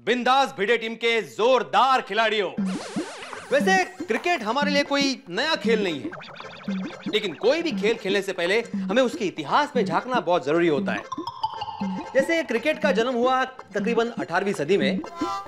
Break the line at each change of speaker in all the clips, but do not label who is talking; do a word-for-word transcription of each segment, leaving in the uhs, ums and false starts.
बिंदास भिड़े टीम के जोरदार खिलाड़ियों। वैसे क्रिकेट हमारे लिए कोई नया खेल नहीं है, लेकिन कोई भी खेल खेलने से पहले हमें उसके इतिहास में झांकना बहुत जरूरी होता है। जैसे क्रिकेट का जन्म हुआ तकरीबन अठारहवीं सदी में।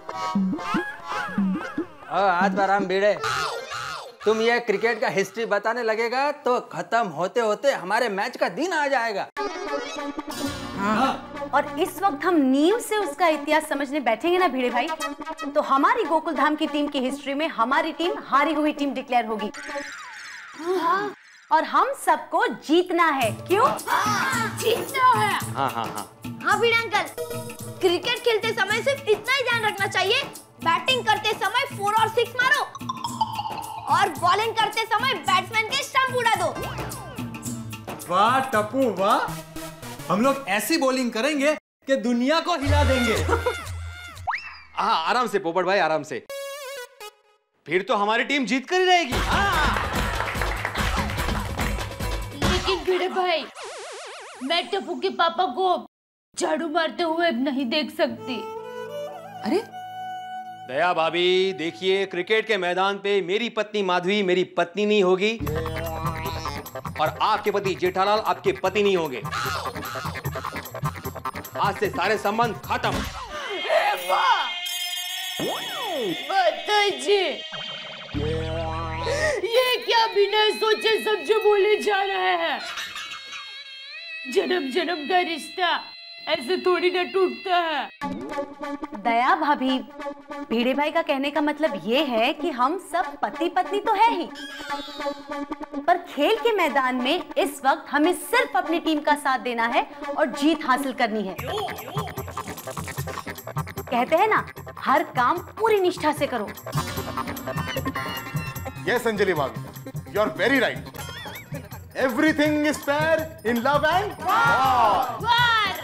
आज आराम भिड़े, तुम ये क्रिकेट का हिस्ट्री बताने लगेगा तो खत्म होते होते हमारे मैच का दिन आ जाएगा।
हाँ। और इस वक्त हम नींव से उसका इतिहास समझने बैठेंगे ना भिड़े भाई, तो हमारी गोकुल धाम की टीम की हिस्ट्री में हमारी टीम हारी हुई टीम डिक्लेयर होगी। हाँ। और हम सबको जीतना है। क्यों?
जीतना है।
हाँ हाँ हाँ
हाँ भिड़े अंकल, क्रिकेट खेलते समय सिर्फ इतना ही ध्यान रखना चाहिए, बैटिंग करते समय फोर और सिक्स मारो और बॉलिंग करते समय बैट्समैन के स्टंप उड़ा दो।
वाह टप्पू वाह, हम लोग ऐसी बॉलिंग करेंगे कि दुनिया को हिला देंगे।
हाँ आराम से पोपट भाई, आराम से। फिर तो हमारी टीम जीत कर ही रहेगी।
लेकिन भिड़े भाई, मैं टप्पू के पापा को झाड़ू मारते हुए नहीं देख सकती।
अरे
दया भाभी, देखिए क्रिकेट के मैदान पे मेरी पत्नी माधवी मेरी पत्नी नहीं होगी और आपके पति जेठालाल आपके पति नहीं होंगे। आज से सारे संबंध खत्म।
बताइए, ये क्या बिना सोचे समझे बोले जा रहे हैं? जन्म जन्म का रिश्ता ऐसे थोड़ी ना टूटता है।
दया भाभी, भिड़े भाई का कहने का मतलब ये है कि हम सब पति पत्नी तो है ही, पर खेल के मैदान में इस वक्त हमें सिर्फ अपनी टीम का साथ देना है और जीत हासिल करनी है। कहते हैं ना, हर काम पूरी निष्ठा से करो।
Yes, अंजलि भाभी, you are very right. Everything is fair in love and war.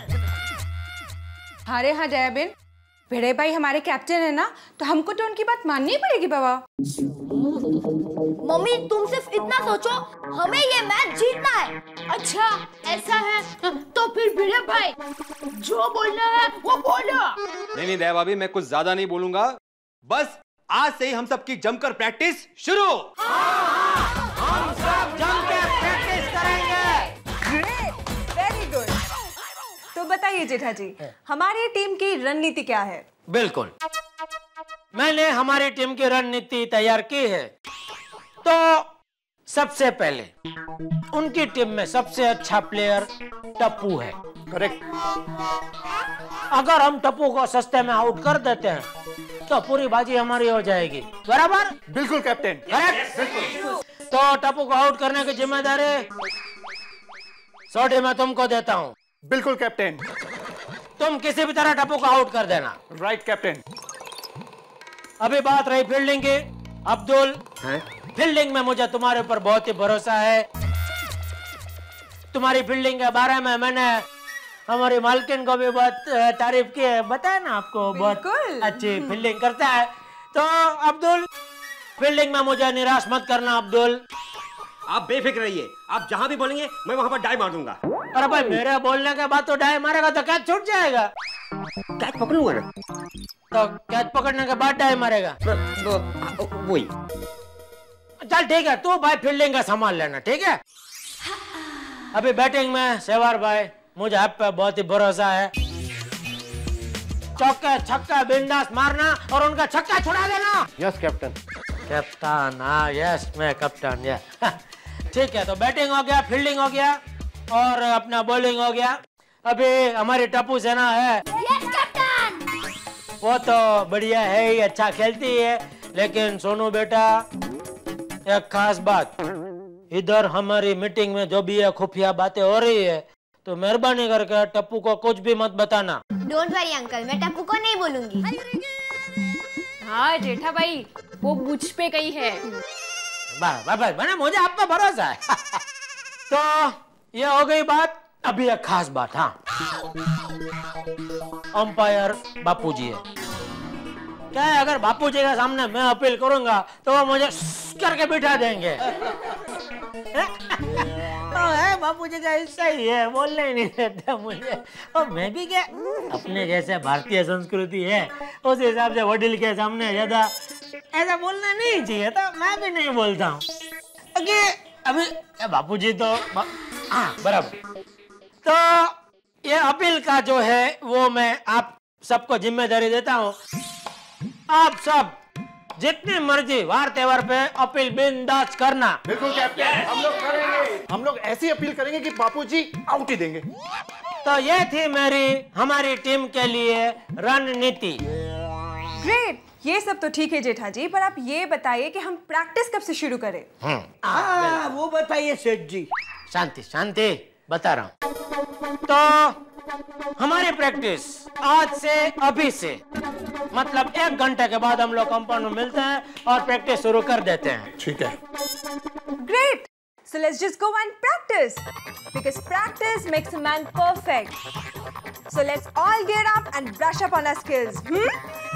हमारे यहाँ जयाबेन, भिड़े भाई हमारे कैप्टन है ना, तो हमको तो उनकी बात माननी ही पड़ेगी बाबा।
मम्मी तुम सिर्फ इतना सोचो, हमें ये मैच जीतना है।
अच्छा ऐसा है, तो फिर भिड़े भाई जो बोलना है वो बोलो।
नहीं नहीं दया भाभी, मैं कुछ ज्यादा नहीं बोलूंगा। बस आज से ही हम सबकी जमकर प्रैक्टिस शुरू।
हम सब जम के प्रैक्टिस करेंगे।
Very good. तो बताइए जेठा जी, हमारी टीम की रणनीति क्या है?
बिल्कुल, मैंने हमारी टीम की रणनीति तैयार की है। तो सबसे पहले उनकी टीम में सबसे अच्छा प्लेयर टप्पू है।
करेक्ट।
अगर हम टप्पू को सस्ते में आउट कर देते हैं तो पूरी बाजी हमारी हो जाएगी। बराबर?
बिल्कुल कैप्टन।
करेक्ट। तो टप्पू को आउट करने की जिम्मेदारी सोटी मैं तुमको देता हूँ।
बिल्कुल कैप्टन।
तुम किसी भी तरह टप्पू को आउट कर देना।
Right captain.
अभी बात रही फील्डिंग की। अब्दुल, फील्डिंग में मुझे तुम्हारे ऊपर बहुत ही भरोसा है। तुम्हारी फील्डिंग के बारे में मैंने हमारी मालकिन को भी बहुत तारीफ की है, बताया ना आपको, बहुत अच्छी फील्डिंग करता है। तो अब्दुल, फील्डिंग में मुझे निराश मत करना। अब्दुल,
आप बेफिक्र रहिए, आप जहां भी बोलेंगे मैं वहां पर डाई मार दूंगा।
अरे भाई, मेरे बोलने के बाद तो डाई मारेगा तो कैच छूट जाएगा।
कैच पकड़ूंगा ना,
तो कैच पकड़ने के बाद डाई मारेगा।
वही।
चल ठीक है, तू भाई फील्डिंग का संभाल लेना, ठीक है? अभी बैटिंग में सेवार भाई, मुझे आप पे बहुत ही भरोसा है। चौके छक्का बिंदास मारना और उनका छक्का छुड़ा देना।
Yes captain.
कैप्टन, हाँ यस, मैं कैप्टन। ये ठीक है, तो बैटिंग हो गया, फील्डिंग हो गया और अपना बॉलिंग हो गया। अभी हमारी टप्पू सेना है।
Yes captain.
वो तो बढ़िया है ही, अच्छा खेलती है, लेकिन सोनू बेटा एक खास बात, इधर हमारी मीटिंग में जो भी है खुफिया बातें हो रही है, तो मेहरबानी करके टप्पू को कुछ भी मत बताना।
डोंट वरी अंकल, मैं टप्पू को नहीं बोलूंगी।
हाँ जेठा भाई, वो मुझ पे गई है।
बस बस बस, मुझे आप पे भरोसा है। तो ये हो गई बात। अभी एक खास बात, हाँ, अंपायर बापूजी है। क्या है, अगर बापूजी के सामने मैं अपील करूंगा तो वो मुझे करके बिठा देंगे। तो है बापूजी का हिस्सा ही है, बोलने ही नहीं देते मुझे। और मैं भी क्या, अपने जैसे भारतीय संस्कृति है उस हिसाब से वडील के सामने ज्यादा ऐसा बोलना नहीं चाहिए, तो मैं भी नहीं बोलता हूँ। अभी बापूजी तो हाँ बराबर। तो ये अपील का जो है वो मैं आप सबको जिम्मेदारी देता हूँ। आप सब जितनी मर्जी वार त्योहार पे अपील बिंदास करना।
बिल्कुल कैप्टन, हम लोग करेंगे। हम लोग ऐसी अपील करेंगे कि बापूजी आउट ही देंगे।
तो ये थी मेरी हमारी टीम के लिए रणनीति।
ग्रेट, ये सब तो ठीक है जेठा जी, पर आप ये बताइए कि हम प्रैक्टिस कब से शुरू करें?
आ, वो बताइए सेठ जी। शांति शांति, बता रहा हूँ। तो हमारी प्रैक्टिस आज से अभी से, मतलब एक घंटे के बाद हम लोग कंपाउंड में मिलते हैं और प्रैक्टिस शुरू कर देते हैं।
ठीक है।
Great. So let's just go and practice because practice makes a man perfect. So let's all get up and brush up on our skills. Hmm?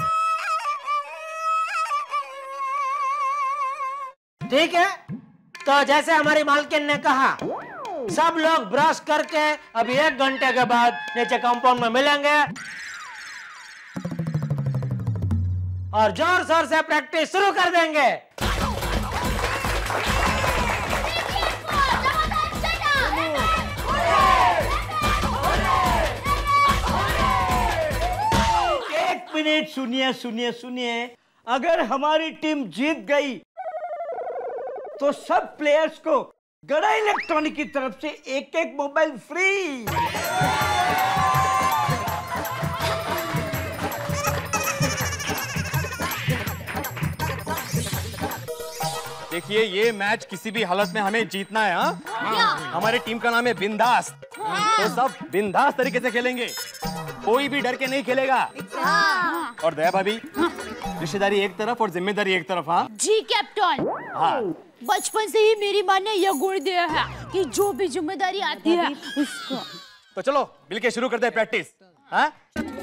ठीक है, तो जैसे हमारी मालकिन ने कहा, सब लोग ब्रश करके अभी एक घंटे के बाद नीचे कंपाउंड में मिलेंगे और जोर शोर से प्रैक्टिस शुरू कर देंगे।
एक मिनट सुनिए सुनिए सुनिए, अगर हमारी टीम जीत गई तो सब प्लेयर्स को गड़ा इलेक्ट्रॉनिक की तरफ से एक एक मोबाइल फ्री।
देखिए, ये मैच किसी भी हालत में हमें जीतना है। हाँ? हमारी टीम का नाम है बिंदास। तो सब बिंदास तरीके से खेलेंगे, कोई भी डर के नहीं खेलेगा। और दया भाभी, रिश्तेदारी एक तरफ और जिम्मेदारी एक तरफ। हाँ
जी कैप्टन।
हाँ,
बचपन से ही मेरी माँ ने यह गुण दिया है कि जो भी जिम्मेदारी आती है उसको।
तो चलो मिलके शुरू करते हैं प्रैक्टिस। हाँ?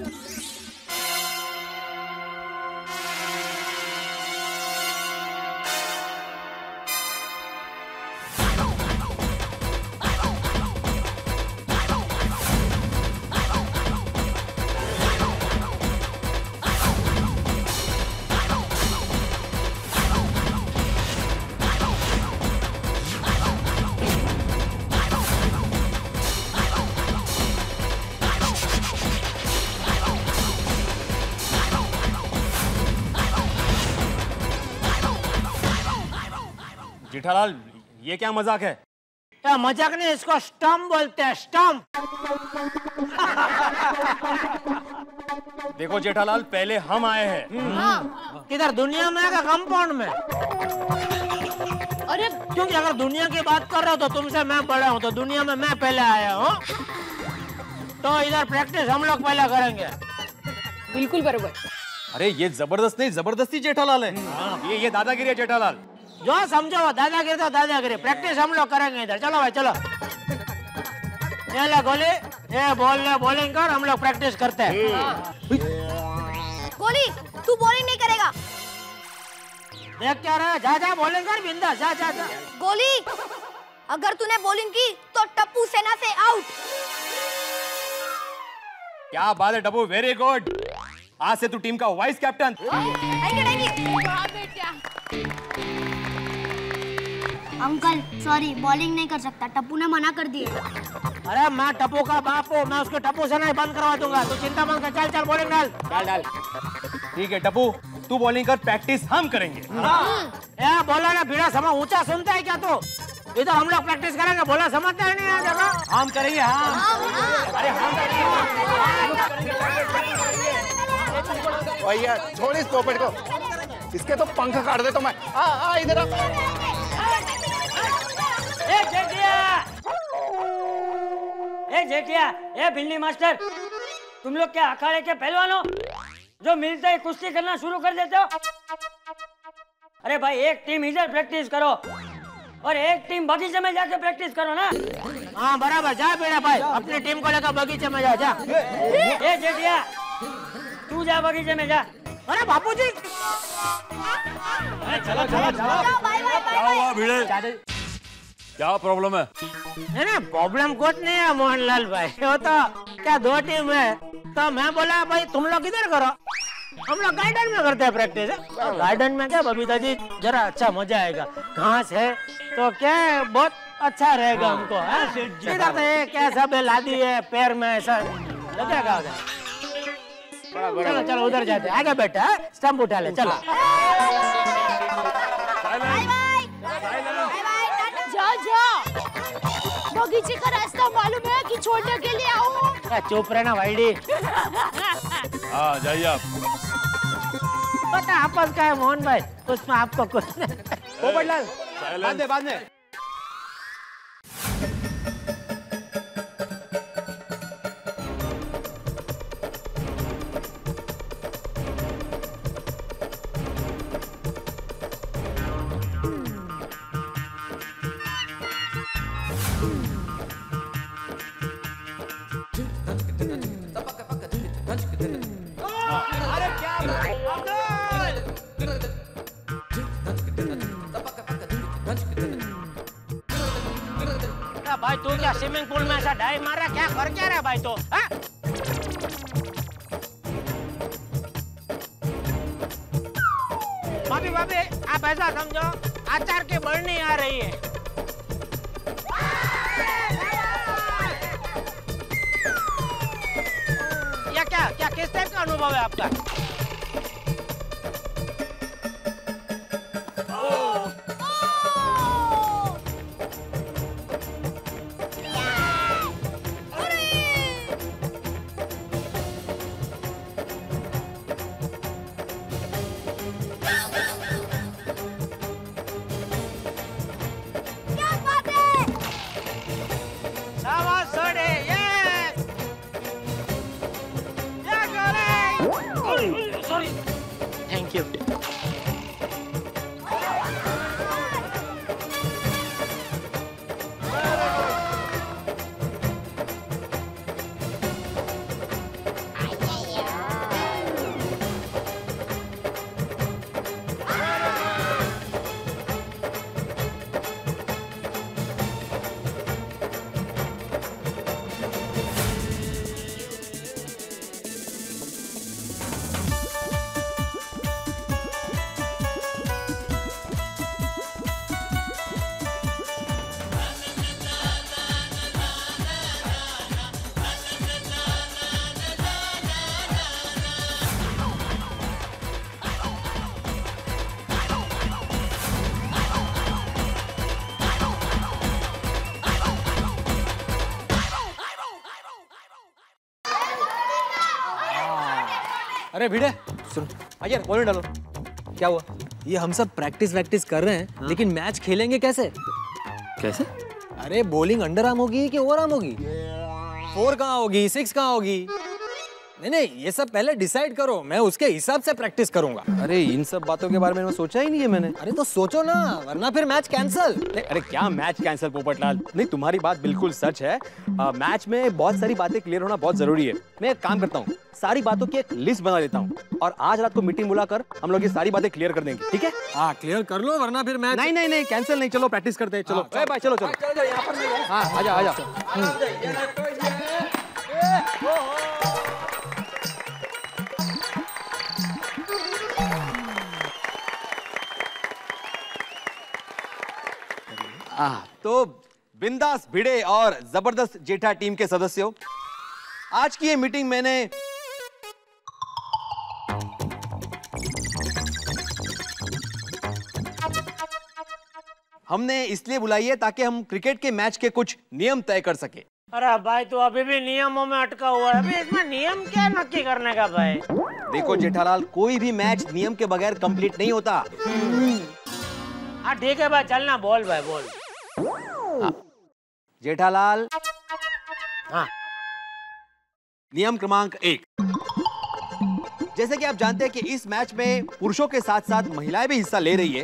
जेठालाल, ये क्या मजाक है?
क्या मजाक नहीं, इसको स्टंप बोलते हैं, स्टंप।
देखो जेठालाल, पहले हम आए हैं।
हाँ। किधर, दुनिया में या कंपाउंड में?
अरे
क्योंकि अगर दुनिया की बात कर रहे हो तो तुमसे मैं बड़ा हूँ, तो दुनिया में मैं पहले आया हूँ। तो इधर प्रैक्टिस हम लोग पहले करेंगे।
बिल्कुल बरोबर।
अरे ये जबरदस्त नहीं, जबरदस्ती जेठालाल है। ये ये दादागिरी है जेठालाल।
जो समझो वो दादागिरी तो दादागिरी, प्रैक्टिस हम लोग करेंगे इधर। चलो भाई चलो, ये ले गोली, ये बॉल ले बॉलिंग कर, हम लोग प्रैक्टिस करते हैं।
गोली, तू बॉलिंग नहीं करेगा।
देख क्या रहा है, जा जा बॉलिंग कर बिंदास, जा जा जा।
गोली, अगर तूने बॉलिंग की तो टप्पू सेना से आउट।
क्या बात है टप्पू, वेरी गुड। आज से तू टीम का vice captain.
Uncle sorry, bowling नहीं कर सकता, टप्पू ने मना कर दिया।
अरे मैं टप्पू का बाप हूँ, मैं उसको टप्पू से नहीं बंद करवा दूंगा। तू चिंता मत कर, चल चल बॉलिंग डाल
डाल डाल। ठीक है टप्पू, तू बॉलिंग कर, प्रैक्टिस हम करेंगे।
यार बोला ना, भीड़ा समझ ऊंचा सुनता है क्या तू? इधर हम लोग प्रैक्टिस करेंगे, बोला समझता है नहीं जगह।
हम करेंगे। हम अरे हम
भैया छोड़ इस पोपट को, इसके तो पंख काट दे तो मैं। आ आ इधर आ।
ए जेठिया, ए जेठिया, ए बिल्ली मास्टर, तुम लोग क्या अखाड़े के पहलवान हो जो मिलते ही कुश्ती करना शुरू कर देते हो? अरे भाई, एक टीम इधर प्रैक्टिस करो और एक टीम बगीचे में जाके प्रैक्टिस करो ना।
हाँ बराबर, जा बेटा भाई, अपनी टीम को लेकर बगीचे में जा जा।
ए जेठिया, तू जा बगीचे में जा
अरे बापूजी
चलो चलो चलो
बाय बाय
क्या हुआ भिड़े? क्या प्रॉब्लम है?
नहीं नहीं प्रॉब्लम कुछ नहीं है मोहनलाल भाई, वो तो क्या दो टीम है तो मैं बोला भाई तुम लोग इधर करो, हम लोग गार्डन में करते हैं प्रैक्टिस। गार्डन में क्या बबीता जी जरा अच्छा मजा आएगा, घास है तो क्या है, बहुत अच्छा रहेगा हमको। इधर तो ये क्या सब लादी है पैर में ऐसा लगेगा उधर। चलो चलो उधर जाते हैं, आगे बैठा है स्टंप उठा ले चलो।
जा जा बगीचे का रास्ता मालूम है कि छोड़ने के लिए आऊं?
चुप रहना भाईडी।
हाँ जाइए आप।
पता आपस का है मोहन भाई, उसमें आपको कुछ
पोपटलाल बाद में बाद में।
भाई तू क्या स्विमिंग पूल में ऐसा डाइव मार रहा, क्या कर क्या रहा भाई तो? हाँ? भाभी भाभी आप ऐसा समझो आचार की बढ़नी आ रही है। या क्या क्या किस टाइप का अनुभव है आपका? Thank you.
अरे भिड़े सुन, आइए बॉलिंग डालो। क्या हुआ?
ये हम सब प्रैक्टिस वैक्टिस कर रहे हैं, हाँ? लेकिन मैच खेलेंगे कैसे?
कैसे?
अरे बॉलिंग अंडर आर्म होगी कि ओवर आर्म होगी? फोर कहाँ होगी, सिक्स कहाँ होगी? नहीं नहीं ये सब पहले डिसाइड करो, मैं उसके हिसाब से प्रैक्टिस करूंगा।
अरे इन सब बातों के बारे में सोचा ही नहीं है मैंने।
अरे तो सोचो ना, वरना फिर मैच कैंसल।
अरे क्या मैच कैंसल पोपटलाल? नहीं तुम्हारी बात बिल्कुल सच है। आ, मैच में बहुत सारी बातें क्लियर होना बहुत जरूरी है। मैं एक काम करता हूँ, सारी बातों की एक लिस्ट बना लेता हूँ और आज रात को मीटिंग बुलाकर हम लोग ये सारी बातें क्लियर कर देंगे, ठीक है?
हाँ क्लियर कर लो, वरना फिर मैच।
नहीं नहीं नहीं कैंसिल नहीं, चलो प्रैक्टिस करते हैं। चलो ए भाई चलो चलो हाँ आजा आजा। आ, तो बिंदास भिड़े और जबरदस्त जेठा टीम के सदस्यों, आज की ये मीटिंग मैंने हमने इसलिए बुलाई है ताकि हम क्रिकेट के मैच के कुछ नियम तय कर सके।
अरे भाई तो अभी भी नियमों में अटका हुआ है, अभी इसमें नियम क्या नक्की करने का भाई?
देखो जेठालाल, कोई भी मैच नियम के बगैर कंप्लीट नहीं होता।
हाँ ठीक है भाई, चलना बोल भाई बोल।
हाँ। जेठालाल,
हाँ
नियम क्रमांक एक, जैसे कि आप जानते हैं कि इस मैच में पुरुषों के साथ साथ महिलाएं भी हिस्सा ले रही है,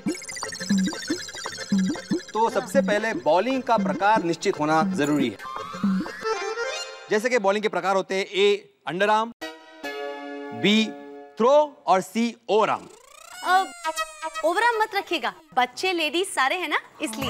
तो सबसे पहले बॉलिंग का प्रकार निश्चित होना जरूरी है। जैसे कि बॉलिंग के प्रकार होते हैं A under arm, B throw और सी ओवरआर्म।
ओवरआर्म मत रखिएगा, बच्चे लेडीज सारे हैं ना, इसलिए।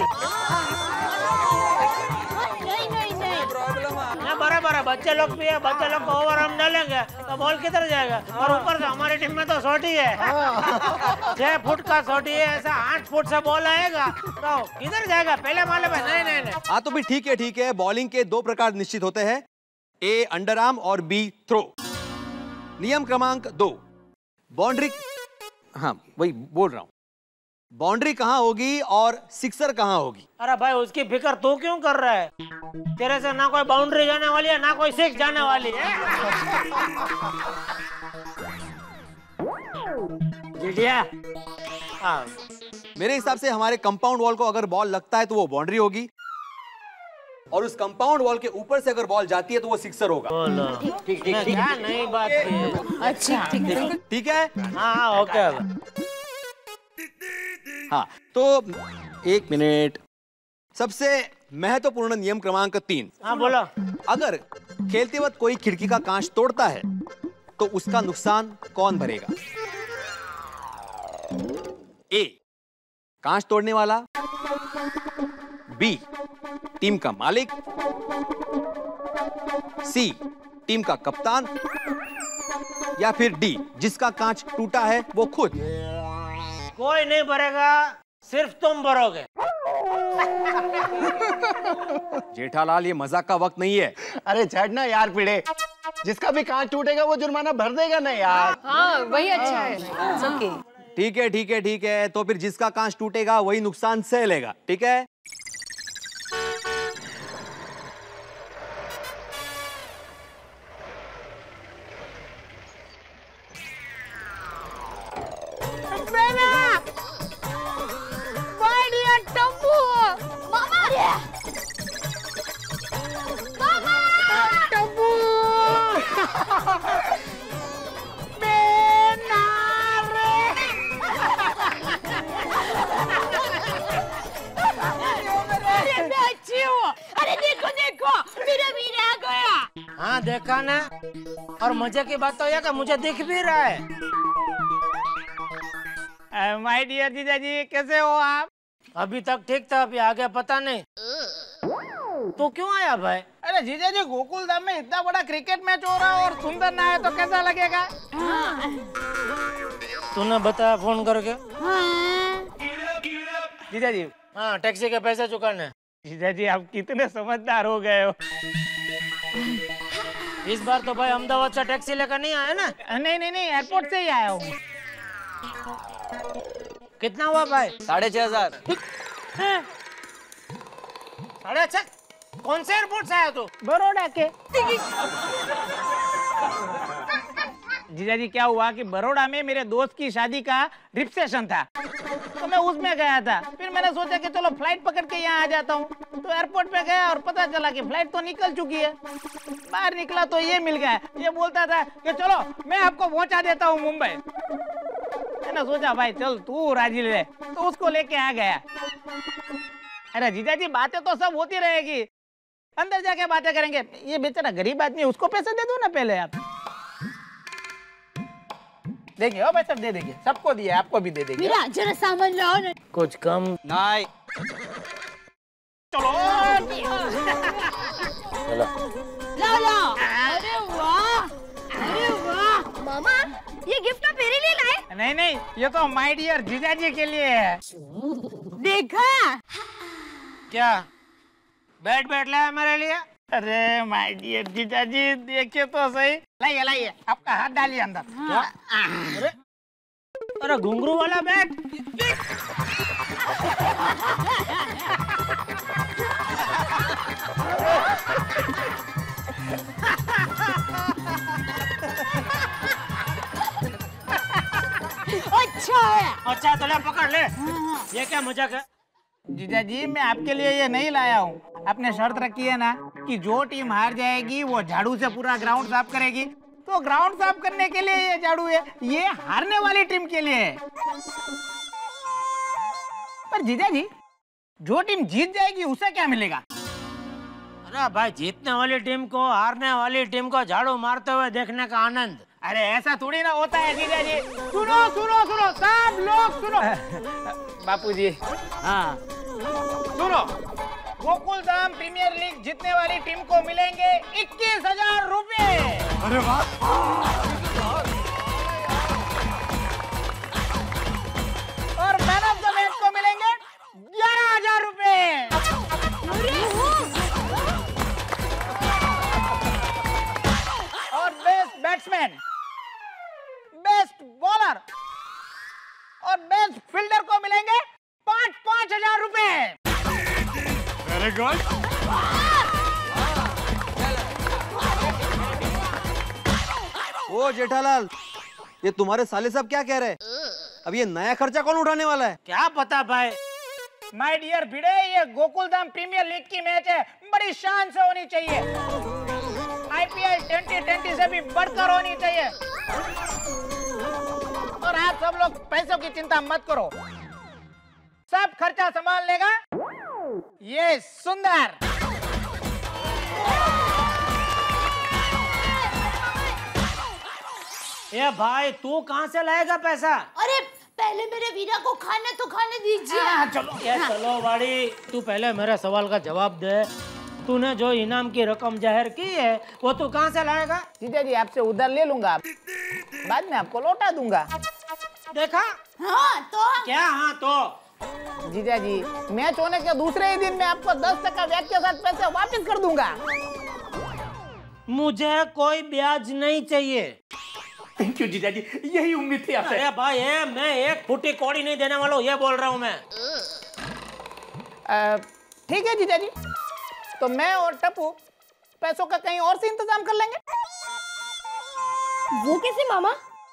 नहीं नहीं नहीं
ना बराबर है, बच्चे लोग भी है, बच्चे लोग को ओवरआर्म डालेंगे तो बॉल किधर जाएगा? और ऊपर से हमारी टीम में तो सोटी है, छह फुट का सोटी है, ऐसा आठ फुट से बॉल आएगा तो किधर जाएगा? पहले माले पे नहीं नहीं नहीं।
हाँ तो भी ठीक है ठीक है, बॉलिंग के दो प्रकार निश्चित होते हैं, ए अंडरआर्म और बी थ्रो। नियम क्रमांक दो, बाउंड्री, हाँ वही बोल रहा हूं, बाउंड्री कहां होगी और सिक्सर कहां होगी?
अरे भाई उसकी फिक्र तू क्यों कर रहा है? तेरे से ना कोई बाउंड्री जाने वाली है ना कोई सिक्स जाने वाली है। जिटिया,
हाँ मेरे हिसाब से हमारे कंपाउंड वॉल को अगर बॉल लगता है तो वो बाउंड्री होगी, और उस कंपाउंड वॉल के ऊपर से अगर बॉल जाती है तो वो सिक्सर होगा।
ठीक ठीक ठीक, क्या नई बात की?
अच्छा ठीक है
ठीक है।
हाँ हाँ ओके।
हाँ तो एक मिनट, सबसे महत्वपूर्ण नियम क्रमांक तीन।
हाँ बोलो।
अगर खेलते वक्त कोई खिड़की का कांच तोड़ता है तो उसका नुकसान कौन भरेगा? ए कांच तोड़ने वाला, बी टीम का मालिक, सी टीम का कप्तान, या फिर डी जिसका कांच टूटा है वो खुद।
कोई नहीं भरेगा, सिर्फ तुम भरोगे।
जेठालाल ये मजाक का वक्त नहीं है।
अरे छड़ना यार पीड़े, जिसका भी कांच टूटेगा वो जुर्माना भर देगा ना यार।
हाँ वही अच्छा है।
ओके
ठीक है ठीक है ठीक है, तो फिर जिसका कांच टूटेगा वही नुकसान सह लेगा, ठीक है?
हाँ देखा ना, और मजे की बात तो यह कि मुझे दिख भी रहा है।
माय डियर जीजा जी, कैसे हो आप?
अभी तक ठीक था, अभी आगे पता नहीं। तो क्यों आया भाई?
अरे जीजा जी, गोकुल धाम में इतना बड़ा क्रिकेट मैच हो रहा है और सुंदर ना है तो कैसा लगेगा?
तूने बताया फोन करके?
जीजा जी।
हाँ टैक्सी के पैसे चुकाने।
जीजा जी आप कितने समझदार हो गए हो।
इस बार तो भाई अहमदाबाद से टैक्सी लेकर नहीं आया ना?
नहीं नहीं नहीं, एयरपोर्ट से ही आया हूँ।
कितना हुआ भाई?
साढ़े छह हजार।
साढ़े छह? कौन से एयरपोर्ट से आया तू?
बड़ौदा के। जीजा जी क्या हुआ कि बड़ौदा में मेरे दोस्त की शादी का रिसेप्शन था, तो मैं उसमें गया था। फिर मैंने सोचा कि चलो फ्लाइट पकड़ के यहाँ आ जाता हूँ, तो एयरपोर्ट पे गया और पता चला कि फ्लाइट तो निकल चुकी है। बाहर निकला तो ये मिल गया, ये बोलता था कि चलो मैं आपको पहुँचा देता हूँ मुंबई। मैंने सोचा भाई चल तू राजी ले, तो उसको लेके आ गया। अरे जीजा जी बातें तो सब होती रहेगी, अंदर जाके बातें करेंगे। ये बेचारा गरीब आदमी, उसको पैसे दे दो ना पहले आप। देंगे ओ भाई, सब दे देंगे, सबको दिया, आपको भी दे देंगे।
मेरा जरा सामान लाओ ना।
कुछ कम
नहीं।
चलो
चलो।
लाओ लाओ। अरे वाह, अरे वाह।
मामा ये गिफ्ट आप मेरे लिए लाए?
नहीं नहीं, ये तो माय डियर जीजा जी के लिए है।
देखा
क्या बैट बैट लाया मेरे लिए?
अरे माय डियर जीजा जी देखिए तो सही। लाइए लाइए, आपका हाथ डालिए अंदर।
क्या? अरे अरे घुंघरू वाला बैट।
अच्छा है।
अच्छा तो ले पकड़ ले। ये क्या मजाक है?
जीजा जी मैं आपके लिए ये नहीं लाया हूँ। आपने शर्त रखी है ना कि जो टीम हार जाएगी वो झाड़ू से पूरा ग्राउंड साफ करेगी, तो ग्राउंड साफ करने के लिए ये झाड़ू है, ये हारने वाली टीम के लिए है। पर जीजा जी जो टीम जीत जाएगी उसे क्या मिलेगा?
अरे भाई जीतने वाली टीम को हारने वाली टीम को झाड़ू मारते हुए देखने का आनंद।
अरे ऐसा थोड़ी ना होता है जीजा जी। सुनो सुनो सुनो सब लोग सुनो। बापूजी हाँ सुनो, गोकुल धाम प्रीमियर लीग जीतने वाली टीम को मिलेंगे इक्कीस हजार रुपए।
अरे वाह।
और मैन ऑफ द मैच को मिलेंगे ग्यारह हजार रुपए। और बेस्ट बैट्समैन, बेस्ट बॉलर और बेस्ट फील्डर को मिलेंगे पाँच पाँच हजार रुपए।
Very good.
ओ जेठालाल, ये तुम्हारे साले साहब क्या कह रहे हैं? अब ये नया खर्चा कौन उठाने वाला है?
क्या पता भाई। माय डियर भिड़े, ये गोकुलधाम प्रीमियर लीग की मैच है, बड़ी शान से होनी चाहिए। आईपीएल ट्वेंटी ट्वेंटी से भी बढ़कर होनी चाहिए। और आप सब लोग पैसों की चिंता मत करो, सब खर्चा संभाल लेगा ये सुंदर।
ए भाई तू कहाँ से लाएगा पैसा?
अरे पहले मेरे वीरा को खाने तो खाने दीजिए।
हाँ, चलो
ये चलो बाड़ी, तू पहले मेरे सवाल का जवाब दे। तूने जो इनाम की रकम जाहिर की है वो तू कहाँ से लाएगा?
जीजा जी आपसे उधार ले लूंगा, बाद में आपको लौटा दूंगा।
देखा?
हाँ तो
क्या हाँ तो?
जीजा जी मैच होने के दूसरे ही दिन में आपको दस टका ब्याज के साथ पैसे वापस कर दूंगा।
मुझे कोई ब्याज नहीं चाहिए।
थैंक यू जीजा जी, यही उम्मीद थी आपसे।
अरे भाई ये मैं एक फुटी कौड़ी नहीं देने वाला हूँ, ये बोल रहा हूँ मैं।
ठीक है जीजा जी, तो मैं और टप्पू पैसों का कहीं और से इंतजाम कर लेंगे।
वो कैसे मामा?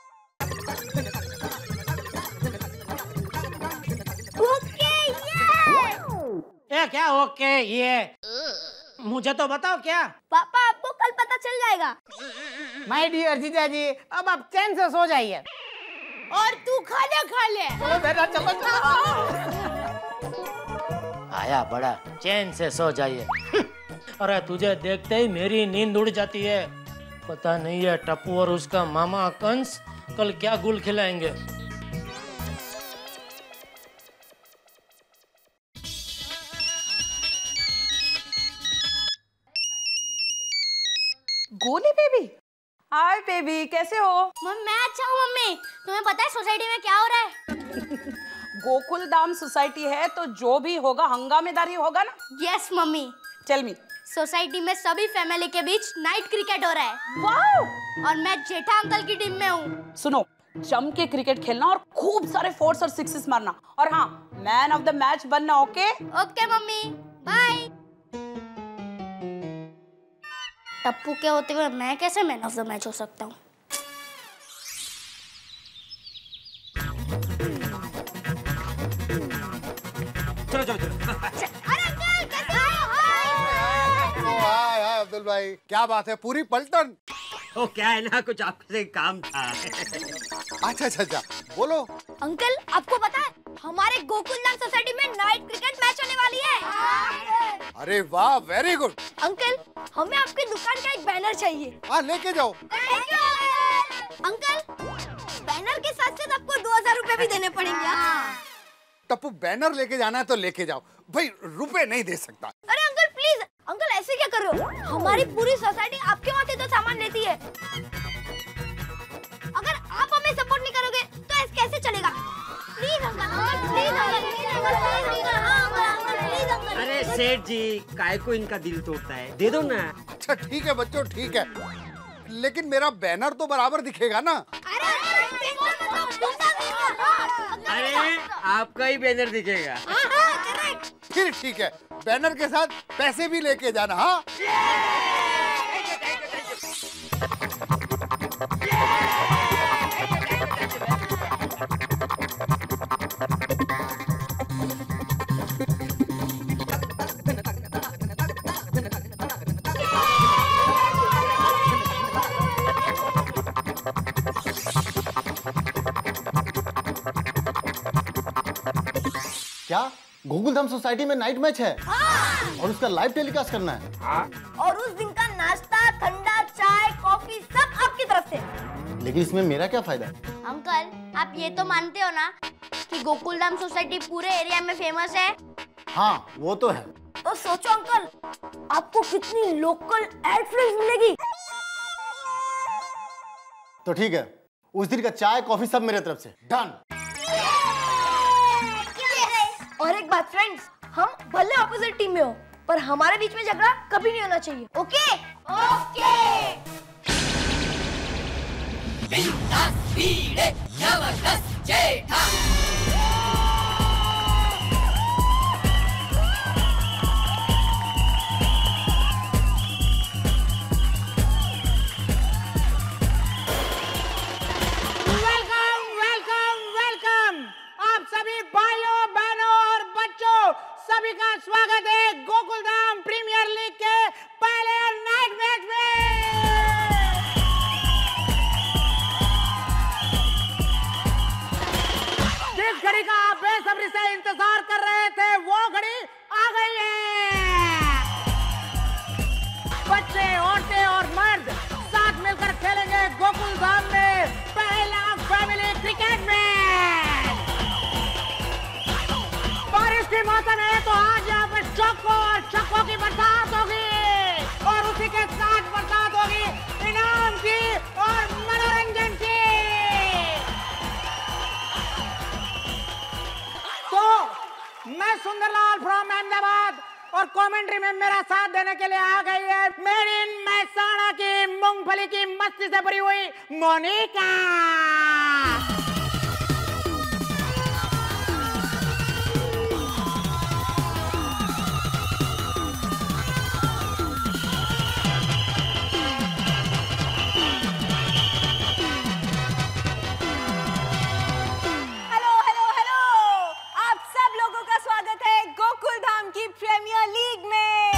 ओके ये।
ए क्या ओके ये? मुझे तो बताओ क्या?
पापा आपको कल पता चल जाएगा।
माय डियर जीजा जी, अब आप चैन से सो जाइए।
और तू खाना खा ले।
चलो बेटा चलो चलो।
आया बड़ा, चैन से सो जाइए। अरे तुझे देखते ही मेरी नींद उड़ जाती है। पता नहीं है टप्पू और उसका मामा कंस कल क्या गुल खिलाएंगे।
गोली बेबी, हाय बेबी, कैसे हो?
मम्मी मैं अच्छा हूँ मम्मी। तुम्हें पता है सोसाइटी में क्या हो रहा है?
गोकुल धाम सोसाइटी है तो जो भी होगा हंगामेदारी होगा ना।
Yes mummy.
Tell me.
Society में सभी फैमिली के बीच नाइट क्रिकेट हो रहा है।
वाओ!
और मैं जेठा अंकल की टीम में हूँ।
सुनो, जम के क्रिकेट खेलना और खूब सारे फोर्स और सिक्सेस मारना, और हाँ मैन ऑफ द मैच बनना। Okay
okay mummy, bye. Tappu के होते हुए मैं कैसे मैन ऑफ द मैच हो सकता हूँ?
चलो चलो चलो।
अरे अंकल कैसे आए हो?
हाय हाय अब्दुल भाई, क्या बात है, पूरी पलटन?
ओ क्या है ना, कुछ आपसे काम था।
अच्छा अच्छा अच्छा बोलो।
अंकल आपको पता है हमारे गोकुलधाम सोसाइटी में नाइट क्रिकेट मैच होने वाली है।
अरे वाह, वेरी गुड।
अंकल हमें आपकी दुकान का एक बैनर चाहिए।
हाँ लेके जाओ।
अंकल बैनर के साथ साथ आपको दो हजार रूपए भी देने पड़ेंगे।
टप्पू बैनर लेके जाना है तो लेके जाओ भाई, रुपए नहीं दे सकता।
अरे अंकल प्लीज, अंकल ऐसे क्या कर रहे हो? हमारी पूरी सोसाइटी आपके वहाँ से तो सामान लेती है। अगर आप हमें सपोर्ट नहीं करोगे तो ऐसे कैसे चलेगा? Please uncle, uncle please uncle, please uncle, please uncle, हाँ अंकल प्लीज अंकल।
अरे सेठ जी, काय को इनका दिल तोड़ता है, दे दो ना।
अच्छा ठीक है बच्चों, ठीक है, लेकिन मेरा बैनर तो बराबर दिखेगा ना।
अरे आपका ही बैनर दिखेगा।
फिर ठीक है, बैनर के साथ पैसे भी लेके जाना। हाँ क्या गोकुलधाम सोसाइटी में नाइट मैच है? हाँ। और उसका लाइव टेलीकास्ट करना है।
और उस दिन का नाश्ता, ठंडा चाय, कॉफी सब आपकी तरफ से।
लेकिन इसमें मेरा क्या फायदा?
अंकल, आप ये तो मानते हो ना कि गोकुलधाम सोसाइटी पूरे एरिया में फेमस है?
हाँ, वो तो है।
तो सोचो अंकल, आपको कितनी लोकल एड फ्रेंड्स मिलेगी।
तो ठीक है, उस दिन का चाय कॉफी सब मेरे तरफ से। डन।
और एक बात फ्रेंड्स, हम भले ऑपोजिट टीम में हो, पर हमारे बीच में झगड़ा कभी नहीं होना चाहिए। ओके? ओके।
बिंदास भिड़े जबरदस्त जेठा।
वेलकम वेलकम वेलकम आप सभी भाइयों बहनों और बच्चों, सभी का स्वागत है गोकुलधाम प्रीमियर लीग के पहले नाइट मैच में। जिस घड़ी का आप बेसब्री से इंतजार कर रहे थे वो घड़ी आ गई है। बच्चे, औरतें और मर्द साथ मिलकर खेलेंगे गोकुलधाम में पहला फैमिली क्रिकेट मैच। बारिश की मौसम है तो आज यहाँ पे चौकों और छक्कों की बरसात होगी और उसी के साथ बरसात होगी इनाम की और मनोरंजन की। तो मैं सुंदरलाल फ्रॉम अहमदाबाद और कमेंट्री में मेरा साथ देने के लिए आ गई है मेरी महसाणा की मूंगफली की मस्ती से भरी हुई मोनिका।
हेलो हेलो हेलो, आप सब लोगों का स्वागत है गोकुलधाम की प्रीमियर लीग में।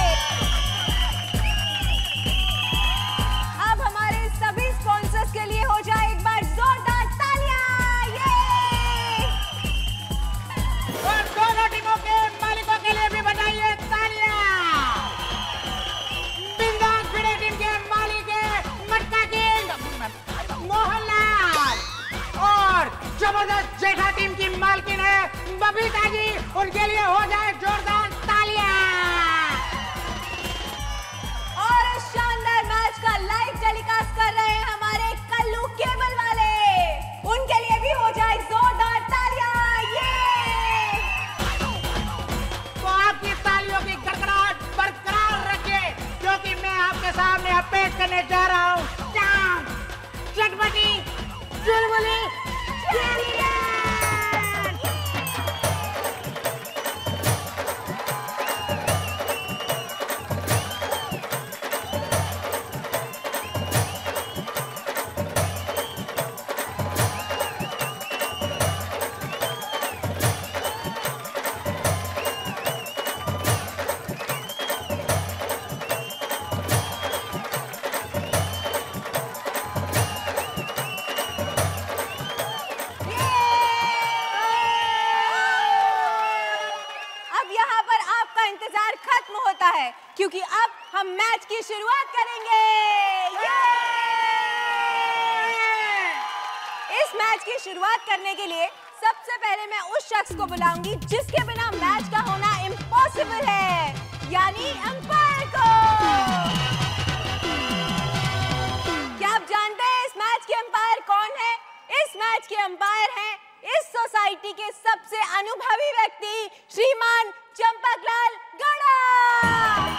अब हमारे सभी स्पॉन्सर्स के लिए हो जाए एक बार जोरदार तालियां। ये
और दोनों टीमों के मालिकों के लिए भी बजाइए तालियां। बिंदास भिड़े टीम के मालिक है मटका किंग मोहनलाल और जबरदस्त जेठा टीम की मालकिन है बबीता जी, उनके लिए हो जाए जोरदार तालियां।
और इस शानदार मैच का लाइव टेलीकास्ट कर रहे हैं हमारे कल्लू केबल वाले, उनके लिए भी हो जाए जोरदार तालियां। ये
तो आपकी तालियों की गड़गड़ाहट बरकरार रखिए क्योंकि मैं आपके सामने अब पेश करने जा रहा हूँ चांद चटपटी चुलबुली चैलेंज।
अब यहाँ पर आपका इंतजार खत्म होता है क्योंकि अब हम मैच की शुरुआत करेंगे। ये! इस मैच की शुरुआत करने के लिए सबसे पहले मैं उस शख्स को बुलाऊंगी जिसके बिना मैच का होना इम्पॉसिबल है, यानी अंपायर को। क्या आप जानते हैं इस मैच के अंपायर कौन है? इस मैच के अंपायर हैं इस सोसाइटी के सबसे अनुभवी व्यक्ति श्रीमान चंपकलाल गड़ा।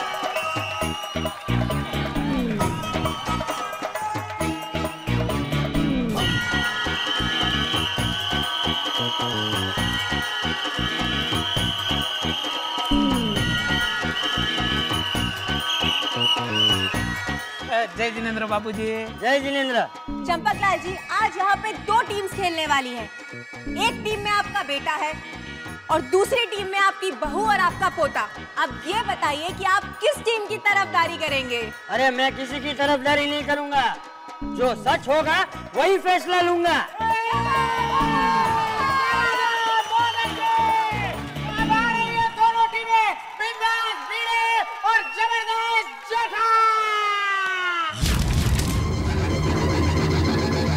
जय जिनेंद्र बाबू जी।
जय जिनेंद्र।
चंपकलाल जी, आज यहाँ पे दो टीम्स खेलने वाली हैं। एक टीम में आपका बेटा है और दूसरी टीम में आपकी बहू और आपका पोता। अब ये बताइए कि आप किस टीम की तरफदारी करेंगे?
अरे मैं किसी की तरफदारी नहीं करूंगा, जो सच होगा वही फैसला लूंगा।
दोनों टीमें बिंदास भिड़े और जबरदस्त जेठा।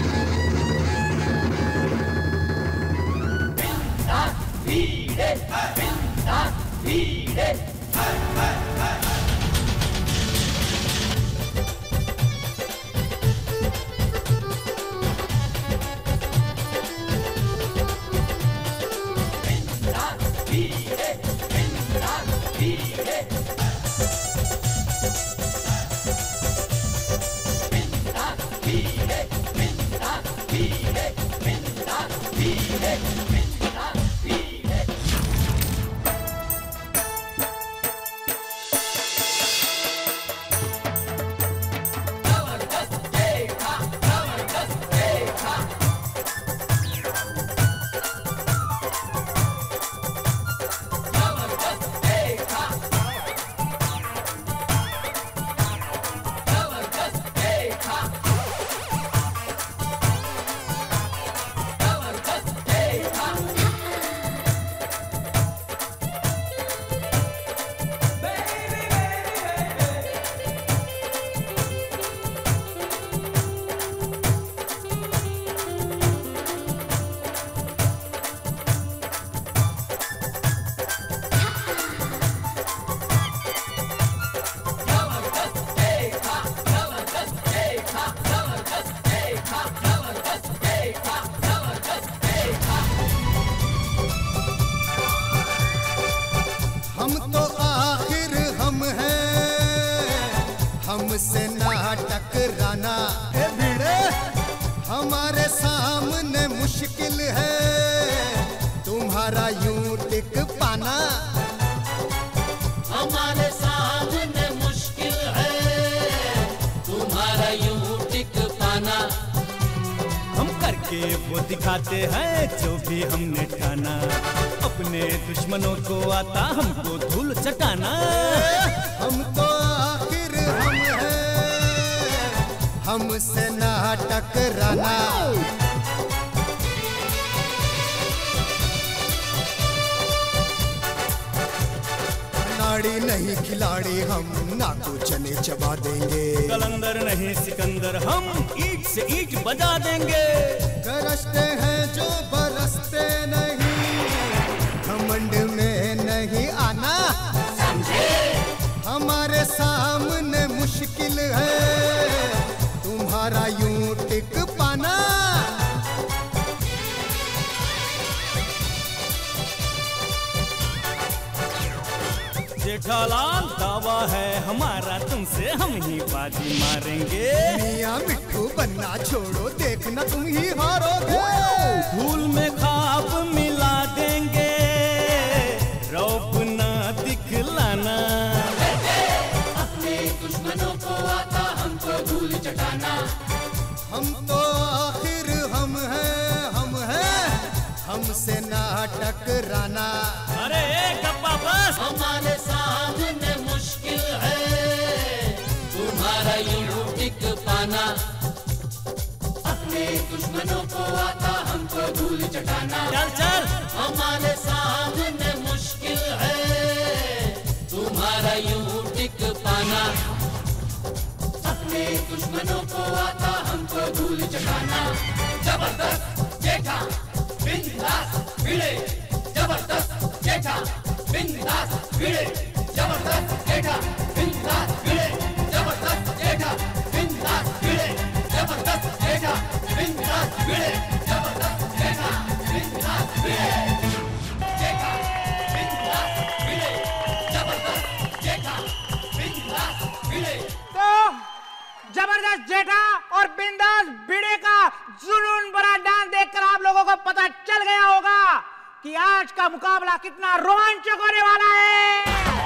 हम तो आखिर हम हैं, हमसे ना टकराना ए भिड़े, हमारे सामने मुश्किल है तुम्हारा यूं टिक पाना।
हमारे सामने मुश्किल है तुम्हारा यूं टिक पाना।
हम करके वो दिखाते हैं जो भी हमने ठाना, अपने दुश्मनों को आता हमको धूल चटाना।
हम तो आखिर हम हैं, हमसे ना टकराना। नाड़ी नहीं खिलाड़ी हम, नाको चने चबा देंगे।
कलंदर नहीं सिकंदर हम, ईट से ईट बजा देंगे।
गरजते हैं जो बरसते नहीं, घमंड में नहीं आना। समझे? हमारे सामने मुश्किल है तुम्हारा यूं टिक पाना।
जेठालाल दावा है हमारा तुमसे, हम ही बाजी मारेंगे।
मियां मिट्ठू बनना छोड़ो, देखना तुम ही हारोगे।
धूल में खाप मिला देंगे, रौब ना दिखलाना।
अपने दुश्मनों को आता हमको धूल चटाना।
हम तो आखिर हम हैं, हम हैं, हमसे ना टकराना।
अरे गप्पा बस।
हमारे सामने मुश्किल है तुम्हारा यूं टिक पाना। अपने दुश्मनों को आता हमको धूल चटाना।
चल चल।
हमारे सामने मुश्किल है तुम्हारा यूं टिक पाना। अपने दुश्मनों को आता हमको धूल चटाना। जबरदस्त जेठा बिंदास भिड़े, जबरदस्त जेठा बिंदास भिड़े, जबरदस्त जेठा बिंदास भिड़े, जबरदस्त जेठा बिंदास भिड़े, जबरदस्त जेठा बिंदास भिड़े, जबरदस्त जेठा बिंदास भिड़े, जेठा बिंदास भिड़े, जबरदस्त जेठा बिंदास भिड़े।
तो जबरदस्त जेठा और बिंदास भिड़े का जुनून भरा डांस देखकर आप लोगों को पता चल गया होगा कि आज का मुकाबला कितना रोमांचक होने वाला है।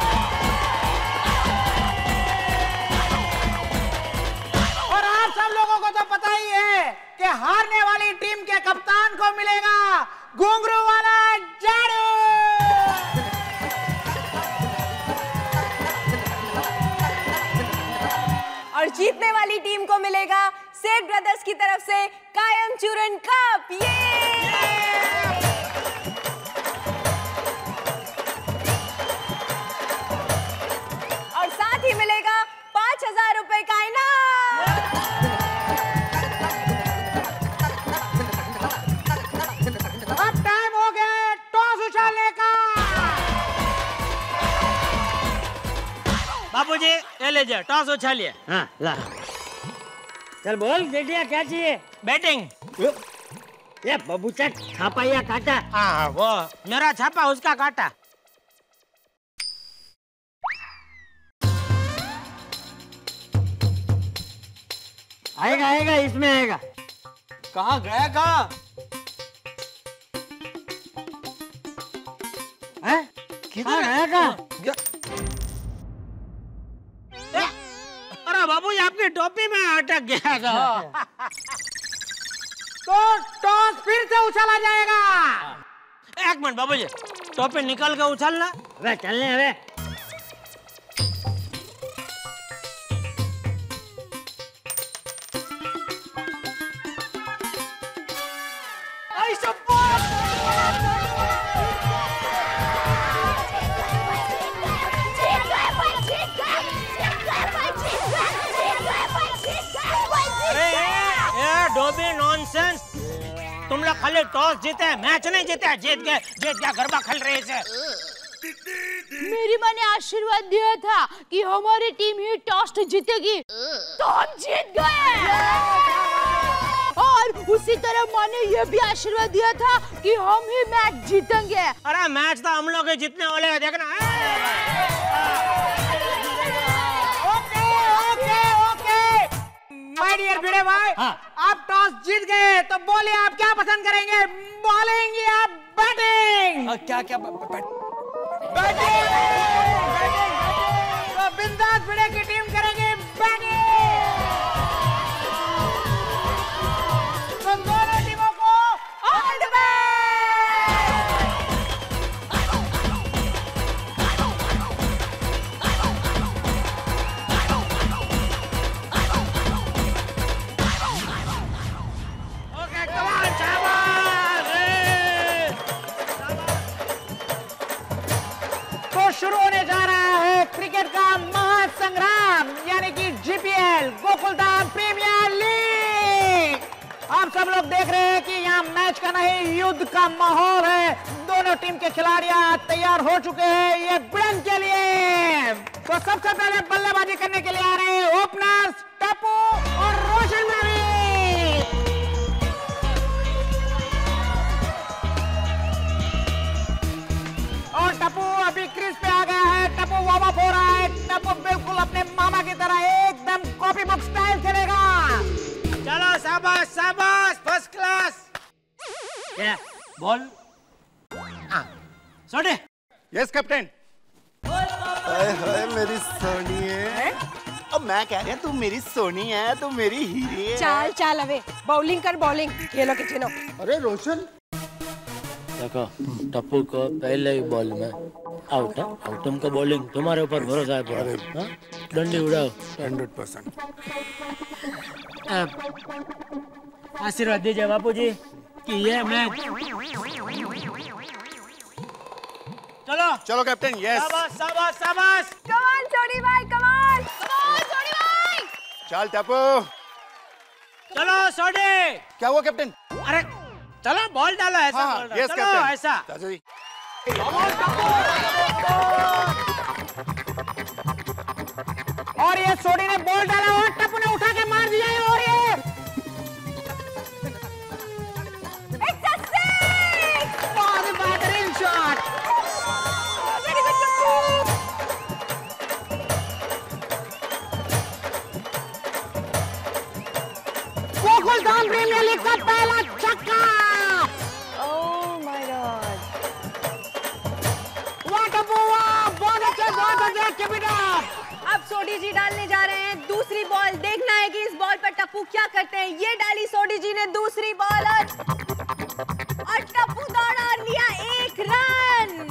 और आप सब लोगों को तो पता ही है कि हारने वाली टीम के कप्तान को मिलेगा घुंघरू वाला झाड़ू।
और जीतने वाली टीम को मिलेगा सेठ ब्रदर्स की तरफ से कायम चूरन कप। ये और साथ ही मिलेगा पांच हजार रुपए का इनाम।
अब टाइम हो गया टॉस उछालने का।
बाबूजी ये लीजिए टॉस उछालिए। हाँ ला। चल बोल बेटिया क्या चाहिए?
बैटिंग।
ये बबूचा छापा या काटा?
हाँ वो मेरा छापा उसका काटा।
आएगा आएगा इसमें आएगा।
कहाँ गया? कहाँ?
किधर है? अरे बाबू ये आपकी टोपी में अटक गया था।
तो टॉस फिर से उछाला जाएगा।
एक मिनट बाबू जी, टोपी निकल के उछलना। वे चलने वे। नॉनसेंस, तुम लोग खाली टॉस जीते, मैच नहीं जीते। जीत गए, जीत गया, गरबा खेल रहे थे।
मेरी माँ ने आशीर्वाद दिया था कि हमारी टीम ही टॉस जीतेगी, तो हम जीत गए। और उसी तरह माँ ने यह भी आशीर्वाद दिया था कि हम ही मैच जीतेंगे।
अरे मैच तो हम लोग ही जीतने वाले हैं, देखना।
Okay okay okay my dear Bhide भाई, आप टॉस जीत गए तो बोले आप क्या पसंद करेंगे, बॉलिंग या बैटिंग?
क्या क्या बैटिंग?
तो बिंदास भिड़े की टीम करेंगे बैटिंग। तो दोनों टीमों को ऑल द बेस्ट। शुरू होने जा रहा है क्रिकेट का महासंग्राम, यानी कि जीपीएल, गोकुलधाम प्रीमियर लीग। आप सब लोग देख रहे हैं कि यहाँ मैच का नहीं युद्ध का माहौल है। दोनों टीम के खिलाड़ियां तैयार हो चुके हैं ये भिड़ंत के लिए। तो सबसे पहले बल्लेबाजी करने के लिए आ रहे हैं ओपनर्स टप्पू और रोशन भाभी। और टप्पू अभी क्रीज पे आ गया है। टप्पू वार्म अप हो रहा है। टप्पू बिल्कुल अपने मामा की तरह एकदम कॉपी बुक स्टाइल खेलेगा।
चलो शाबाश शाबाश, फर्स्ट क्लास। क्या बॉल? हाँ सोटे।
Yes captain.
हाय हाय मेरी सोनी है।
अब मैं कह रहा तू मेरी सोनी है, तू मेरी हीरी है।
चाल चाल अबे, बॉलिंग कर बॉलिंग, खेलो के खेलो।
अरे रोशन,
देखो टप्पू को पहले ही बॉल में आउट है। आउटम का बॉलिंग तुम्हारे ऊपर भरोसा है पूरा। डंडी उड़ाओ।
Hundred percent.
आशीर्वाद दीजिए बापू जी कि ये मैच। चलो
चलो कैप्टन। यस
शाबाश शाबाश शाबाश।
कमान सोनी भाई, कमान कमान सोनी भाई।
चल टप्पू।
चलो सोडी।
क्या हुआ कैप्टन?
अरे चलो बॉल डालो ऐसा।
हाँ,
बॉल डालो।
यस
चलो
कैप्टन।
ऐसा।
चाचा जी।
और ये सोडी ने बॉल डाला और टप्पू ने उठा के मार दिया है। और ये
इट्स अ सिक्स।
बहुत बेहतरीन shot.
Very good Tappu.
Gokuldham premier league का पहला छक्का।
Oh my God.
वाह टप्पू वाह, बहुत अच्छे बहुत अच्छे कैप्टन।
अब सोडी जी डालने जा रहे हैं दूसरी बॉल। देखना है कि इस बॉल पर टप्पू क्या करते हैं। ये डाली सोडी जी ने दूसरी बॉल और और टप्पू दौड़ा और लिया एक रन।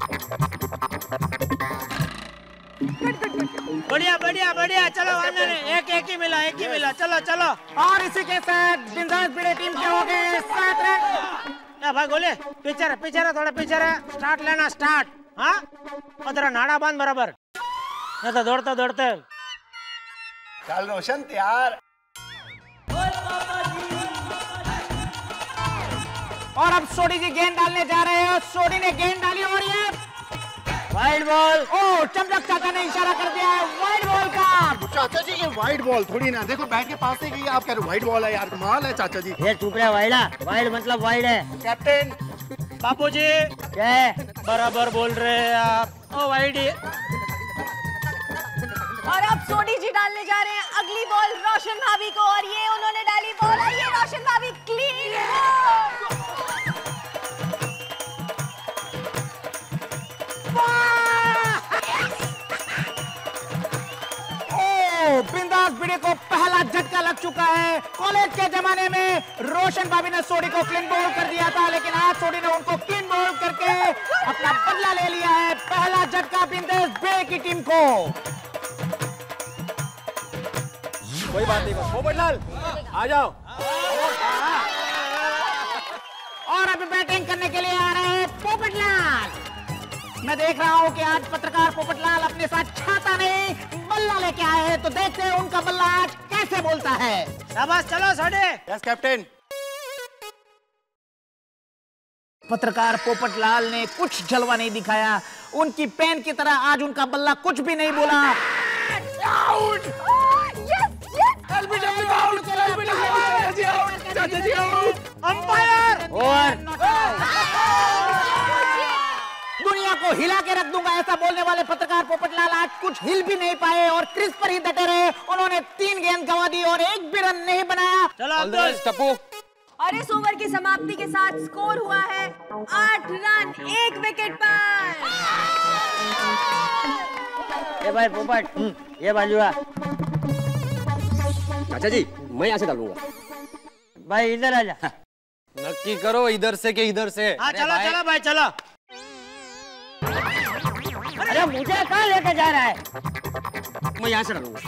बढ़िया बढ़िया बढ़िया। चलो वांदे नहीं, एक एक ही मिला, एक ही मिला। चलो चलो।
और इसी के साथ बिंदास भिड़े टीम के हो गए सात रन।
ए भाई गोले पीछे रहे, पीछे रहे, थोड़ा पीछे रहे। स्टार्ट लेना स्टार्ट। हाँ तेरा नाड़ा बांध बराबर, नहीं तो दौड़ते दौड़ते।
चल रोशन तैयार।
और अब सोडी जी गेंद डालने जा रहे हैं। सोडी ने गेंद डाली और ये
वाइड बॉल।
ओ चमचक चाचा ने इशारा कर दिया है वाइड बॉल का।
चाचा जी ये वाइड बॉल थोड़ी ना, देखो बैट के पास से गई, आप कह रहे वाइड बॉल है यार, कमाल है चाचा जी।
ये चुप रहे, वाइड है। वाइड मतलब वाइड है
कैप्टन।
बापू जी। क्या है बराबर बोल रहे हैं आप। ओ वाइड ही।
और अब सोडी जी डालने जा रहे हैं अगली बॉल रोशन भाभी को। और ये उन्होंने डाली बॉल और ये रोशन भाभी क्लीन।
वाह बिंदास भिड़े को पहला झटका लग चुका है। कॉलेज के जमाने में रोशन भाभी ने सोडी को क्लीन बोल्ड कर दिया था, लेकिन आज सोडी ने उनको क्लीन बोल्ड करके अपना बदला ले लिया है। पहला झटका बिंदास भिड़े की टीम को।
कोई बात नहीं, पोपटलाल आ जाओ।
और अभी बैटिंग करने के लिए आ रहे हैं पोपटलाल। मैं देख रहा हूँ कि आज पत्रकार पोपटलाल अपने साथ छाता नहीं बल्ला लेके आए हैं, तो देखते हैं उनका बल्ला आज कैसे बोलता है।
शाबाश, चलो साढ़े।
Yes captain.
पत्रकार पोपटलाल ने कुछ जलवा नहीं दिखाया, उनकी पेन की तरह आज उनका बल्ला कुछ भी नहीं बोला। आउट! अंपायर! दुनिया को हिला के रख दूंगा ऐसा बोलने वाले पत्रकार पोपटलाल आज कुछ हिल भी नहीं पाए और क्रीज पर ही डटे रहे। उन्होंने तीन गेंद गंवा दी और एक भी रन नहीं बनाया।
चलो
टप्पू।
और इस ओवर की समाप्ति के साथ स्कोर हुआ है आठ रन एक विकेट पर।
ये भाई पोपट, ये बालुआ।
चाचा जी मैं यहाँ से डालूंगा।
भाई इधर आ जा।
नक्की करो इधर से के इधर से।
हाँ चलो चलो भाई चलो। अरे मुझे कहाँ लेके जा रहा है?
मैं यहाँ से डालूंगा।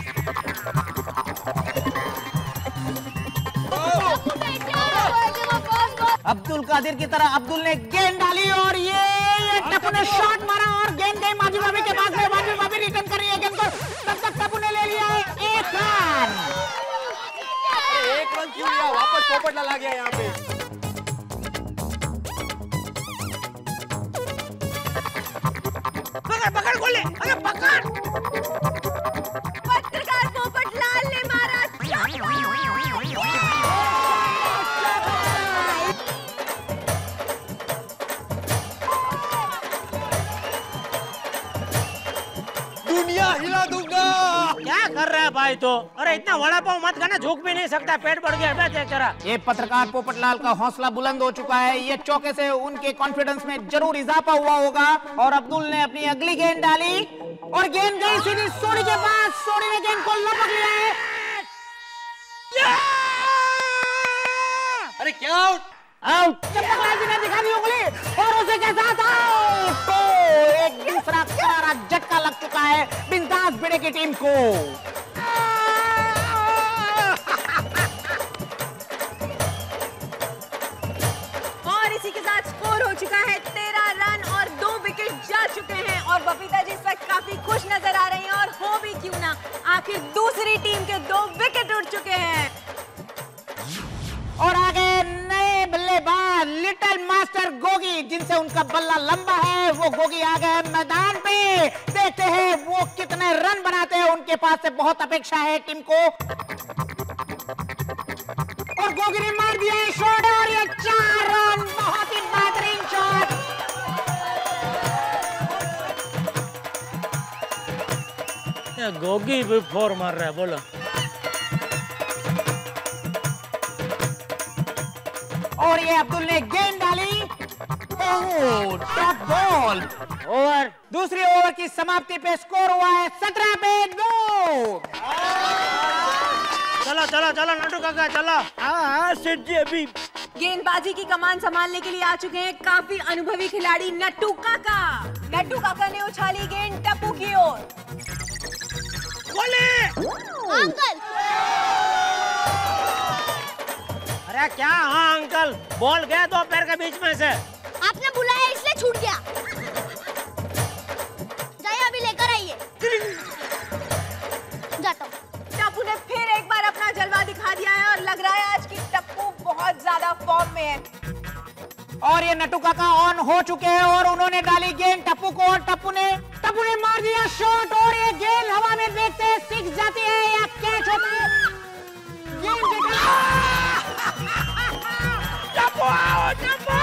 अब्दुल कादिर की तरह अब्दुल ने गेंद डाली और ये, ये टप्पू ने शॉट मारा और गेंद गई माजी भाभी के पास में। माजी भाभी रिटर्न कर रही है गेंद को, तब तक टप्पू ने ले लिया है एक रन।
एक रन क्यों लिया? वापस पोपटलाल आ गया यहाँ पे।
पकड़ पकड़ गोले, अरे पकड़।
पत्रकार पोपटलाल ने मारा
दुनिया हिला दूंगा।
क्या कर रहा है भाई? तो अरे इतना वड़ा पाव मत खाना, झुक भी नहीं सकता, पेट बढ़ गया है तेरा।
ये पत्रकार पोपटलाल का हौसला बुलंद हो चुका है। ये चौके से उनके कॉन्फिडेंस में जरूर इजाफा हुआ होगा। और अब्दुल ने अपनी अगली गेंद डाली और गेंद गई सीधी सोडी के पास। सोडी ने गेंद को लपक लिया है।
अरे क्या आउट?
आउट! चंपकलाल जी ने दिखा दी उंगली और उसे के साथ आउट। तो एक दूसरा करारा झटका लग चुका है बिंदास भिड़े की टीम को।
और इसी के साथ स्कोर हो चुका है तेरह रन और दो विकेट जा चुके हैं। और बबीता जी इस वक्त काफी खुश नजर आ रही हैं और हो भी क्यों ना, आखिर दूसरी टीम के दो विकेट उड़ चुके हैं।
और आगे नए बल्लेबाज लिटिल मास्टर गोगी, जिनसे उनका बल्ला लंबा है, वो गोगी आ गए मैदान पे। देखते हैं वो कितने रन बनाते हैं, उनके पास से बहुत अपेक्षा है टीम को। और गोगी ने मार दिया है शॉट और ये चार रन, बहुत ही बेहतरीन शॉट।
गोगी भी फोर मार रहा है, बोलो।
और ये अब्दुल ने गेंद डाली, टॉप बॉल।
ओवर।
दूसरी ओवर की समाप्ति पे स्कोर हुआ है सत्रह पे दो।
चलो चलो चलो नटू काका चलो।
हाँ सेठ जी अभी
गेंदबाजी की कमान संभालने के लिए आ चुके हैं काफी अनुभवी खिलाड़ी नट्टू काका। नट्टू काका ने उछाली गेंद टप्पू की ओर।
अंकल
अरे क्या? हाँ अंकल, बॉल गया दो पैर के बीच में से।
आपने बुलाया इसलिए छूट गया। जाइए अभी लेकर आइए। जाता हूँ।
टप्पू ने फिर एक बार अपना जलवा दिखा दिया है और लग रहा है आज की टप्पू बहुत ज्यादा फॉर्म में है।
और ये नट्टू काका ऑन हो चुके हैं और उन्होंने डाली गेंद टप्पू को और टप्पू ने टप्पू ने मार दिया शॉट और ये गेंद हवा में देखते हैं सिक्स जाती है या कैच होता है। गेंद टप्पू आओ, टप्पू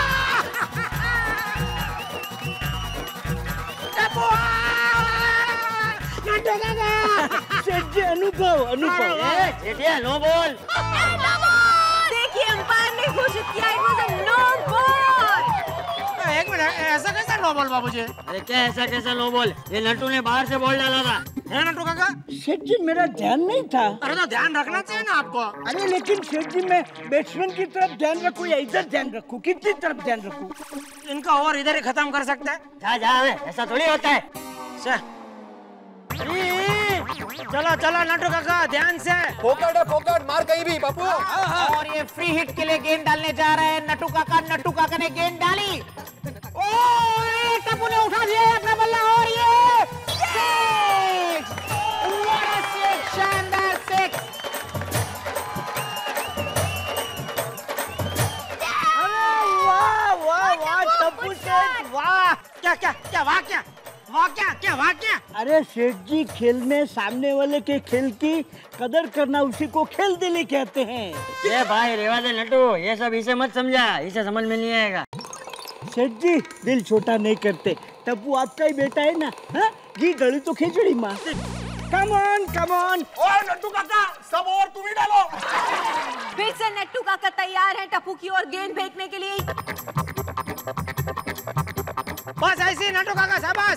टप्पू नट्टू काका।
सेठ जी अनुभव अनुभव।
सेठिया नो बॉल।
देखिए अंपायर ने घोषित किया it was a no ball.
एक मिनट
ऐसा कैसा नो बॉल बाबूजी?
अरे क्या ऐसा कैसा नो बॉल? ये नट्टू ने बाहर से बॉल डाला था।
है नट्टू काका?
सेठ जी मेरा ध्यान नहीं था।
अरे तो ध्यान रखना चाहिए ना आपको।
अरे लेकिन सेठ जी मैं बैट्समैन की तरफ ध्यान रखूं या इधर ध्यान रखूं? कितनी तरफ ध्यान रखूं?
इनका ओवर इधर ही खत्म कर सकता है।
जा जा बे, ऐसा थोड़ी होता है।
चलो चलो नट्टू काका ध्यान से।
फोकट है फोकट, मार कहीं भी बापू।
और ये फ्री हिट के लिए गेंद डालने जा रहे हैं नट्टू काका। नट्टू काका ने गेंद डाली। ओ टप्पू ने उठा दिया अपना बल्ला और ये सिक्स! What a six! शानदार सिक्स! अरे वाह वाह वाह टप्पू सेठ वाह! क्या क्या क्या वाह क्या वाह क्या क्या वाह क्या?
अरे सेठ जी खेल में सामने वाले के खेल की कदर करना उसी को खेल दिली कहते हैं।
ये भाई रेवा दे नट्टू, ये सब इसे मत समझा, इसे समझ में नहीं आएगा।
सेठ जी दिल छोटा नहीं करते, टप्पू आपका ही बेटा है ना। हाँ जी गली तो खिचड़ी माँ। Come on come on.
ओए नट्टू काका सब और तुम ही डालो।
फिर से नट्टू काका तैयार है टप्पू की ओर गेंद फेंकने के लिए।
बस ऐसे नट्टू काका शाबाश।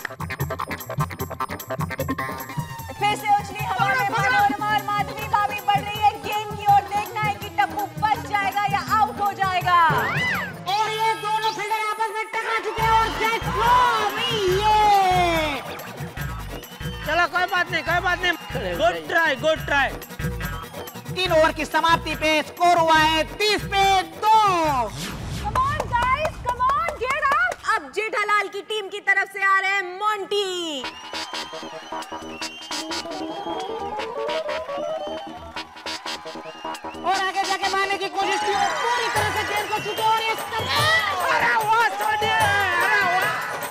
फिर से उछली हवा में मनोरमा और माधवी भाभी बढ़ रही है गेंद की ओर। देखना है कि टप्पू बच जाएगा या आउट हो जाएगा।
और ये दोनों फील्डर आपस में टकरा चुके हैं और दैट्स फ्लो ये। चलो कोई बात नहीं कोई बात नहीं। Good try good try. तीन ओवर की समाप्ति पे स्कोर हुआ है तीस पे दो।
Come on guys, come on, get up! अब जेठालाल की टीम की तरफ से आ रहे हैं मोंटी।
और आगे जाके मारने की कोशिश की और पूरी तरह से गेंद को छूटे और ये अरे वाह सोनी अरे वाह।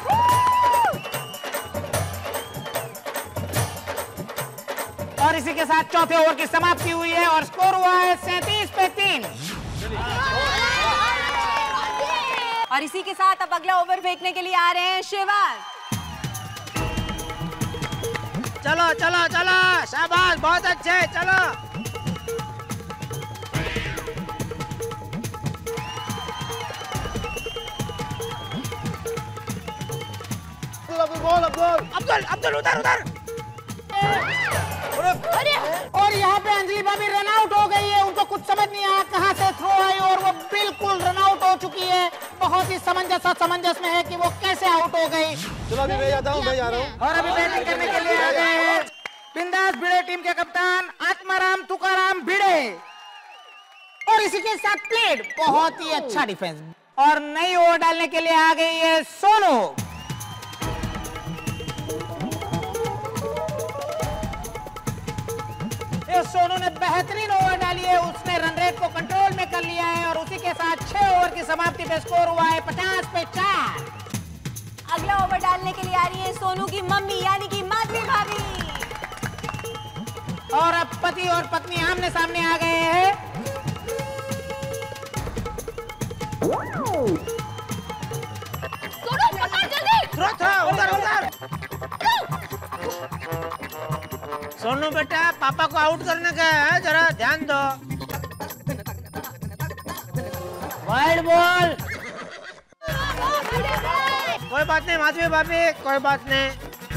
और इसी के साथ चौथे ओवर की समाप्ति हुई है और स्कोर हुआ है सैंतीस पे तीन।
और इसी के साथ अब अगला ओवर फेंकने के लिए आ रहे हैं शिवाज।
चलो चलो चलो शाबाश बहुत अच्छे चलो। अब्दुल अब्दुल उधर उधर। अरे और यहाँ पे अंजलि भाभी रन आउट हो गई है। उनको कुछ समझ नहीं आया कहाँ से थ्रो आई और वो बिल्कुल रन आउट हो चुकी है। बहुत ही समंजस समंजस में है कि वो कैसे आउट हो गई।
चलो अभी मैं जाता हूँ, मैं जा रहा हूँ।
और अभी बैटिंग करने के लिए आ गए हैं बिंदास भिड़े टीम के कप्तान आत्माराम तुकाराम भिड़े। और इसी के साथ प्लेड बहुत ही अच्छा डिफेंस। और नई ओवर डालने के लिए आ गई है सोनू। सोनू ने बेहतरीन ओवर डाली है। उसने रन रेट को कंट्रोल में कर लिया है और उसी के साथ छह ओवर की समाप्ति पे स्कोर हुआ है पचास पे चार।
अगला ओवर डालने के लिए आ रही है सोनू की मम्मी यानी कि माधवी भाभी।
और अब पति और पत्नी आमने सामने आ गए हैं।
सोनू पकड़ जल्दी।
उधर उधर। सोनू बेटा पापा को आउट करने का है, जरा ध्यान दो। Wide ball. कोई बात नहीं माधवी भाभी कोई बात नहीं।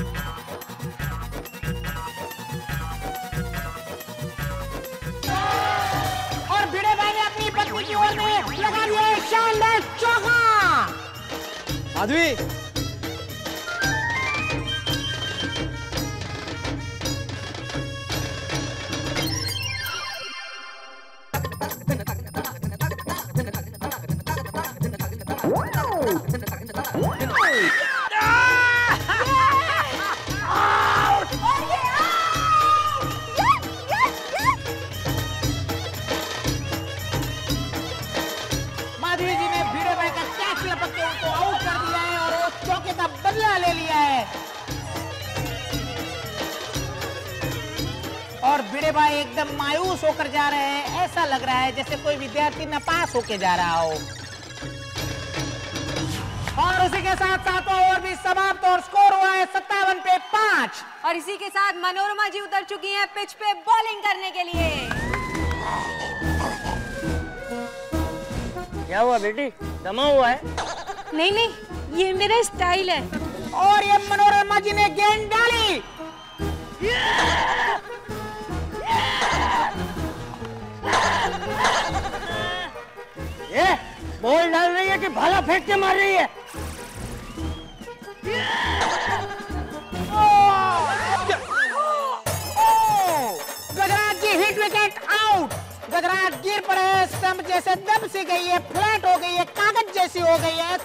और भिड़े भाई ने अपनी पत्नी की ओर में लगा दिया शानदार चौका।
माधवी
माधवी जी ने भिड़े भाई का कैच लपक के उनको आउट कर दिया है और वो चौके का बदला ले लिया है। और भिड़े भाई एकदम मायूस होकर जा रहे हैं। ऐसा लग रहा है जैसे कोई विद्यार्थी नापास होके जा रहा हो। और उसी के साथ सातवां ओवर भी समाप्त और स्कोर हुआ है सत्तावन पे पांच।
और इसी के साथ मनोरमा जी उतर चुकी हैं पिच पे बॉलिंग करने के लिए।
क्या हुआ बेटी, दमा हुआ है?
नहीं नहीं
ये मेरा स्टाइल है।
और ये मनोरमा जी ने गेंद डाली।
ये बॉल डाल रही है कि भाला फेंक के मार रही है?
Gajraj ji hit wicket out. Gajraj गिर पड़े, स्टंप जैसे दब सी गई है, फ्लैट हो गई है, कागज जैसी हो गई है।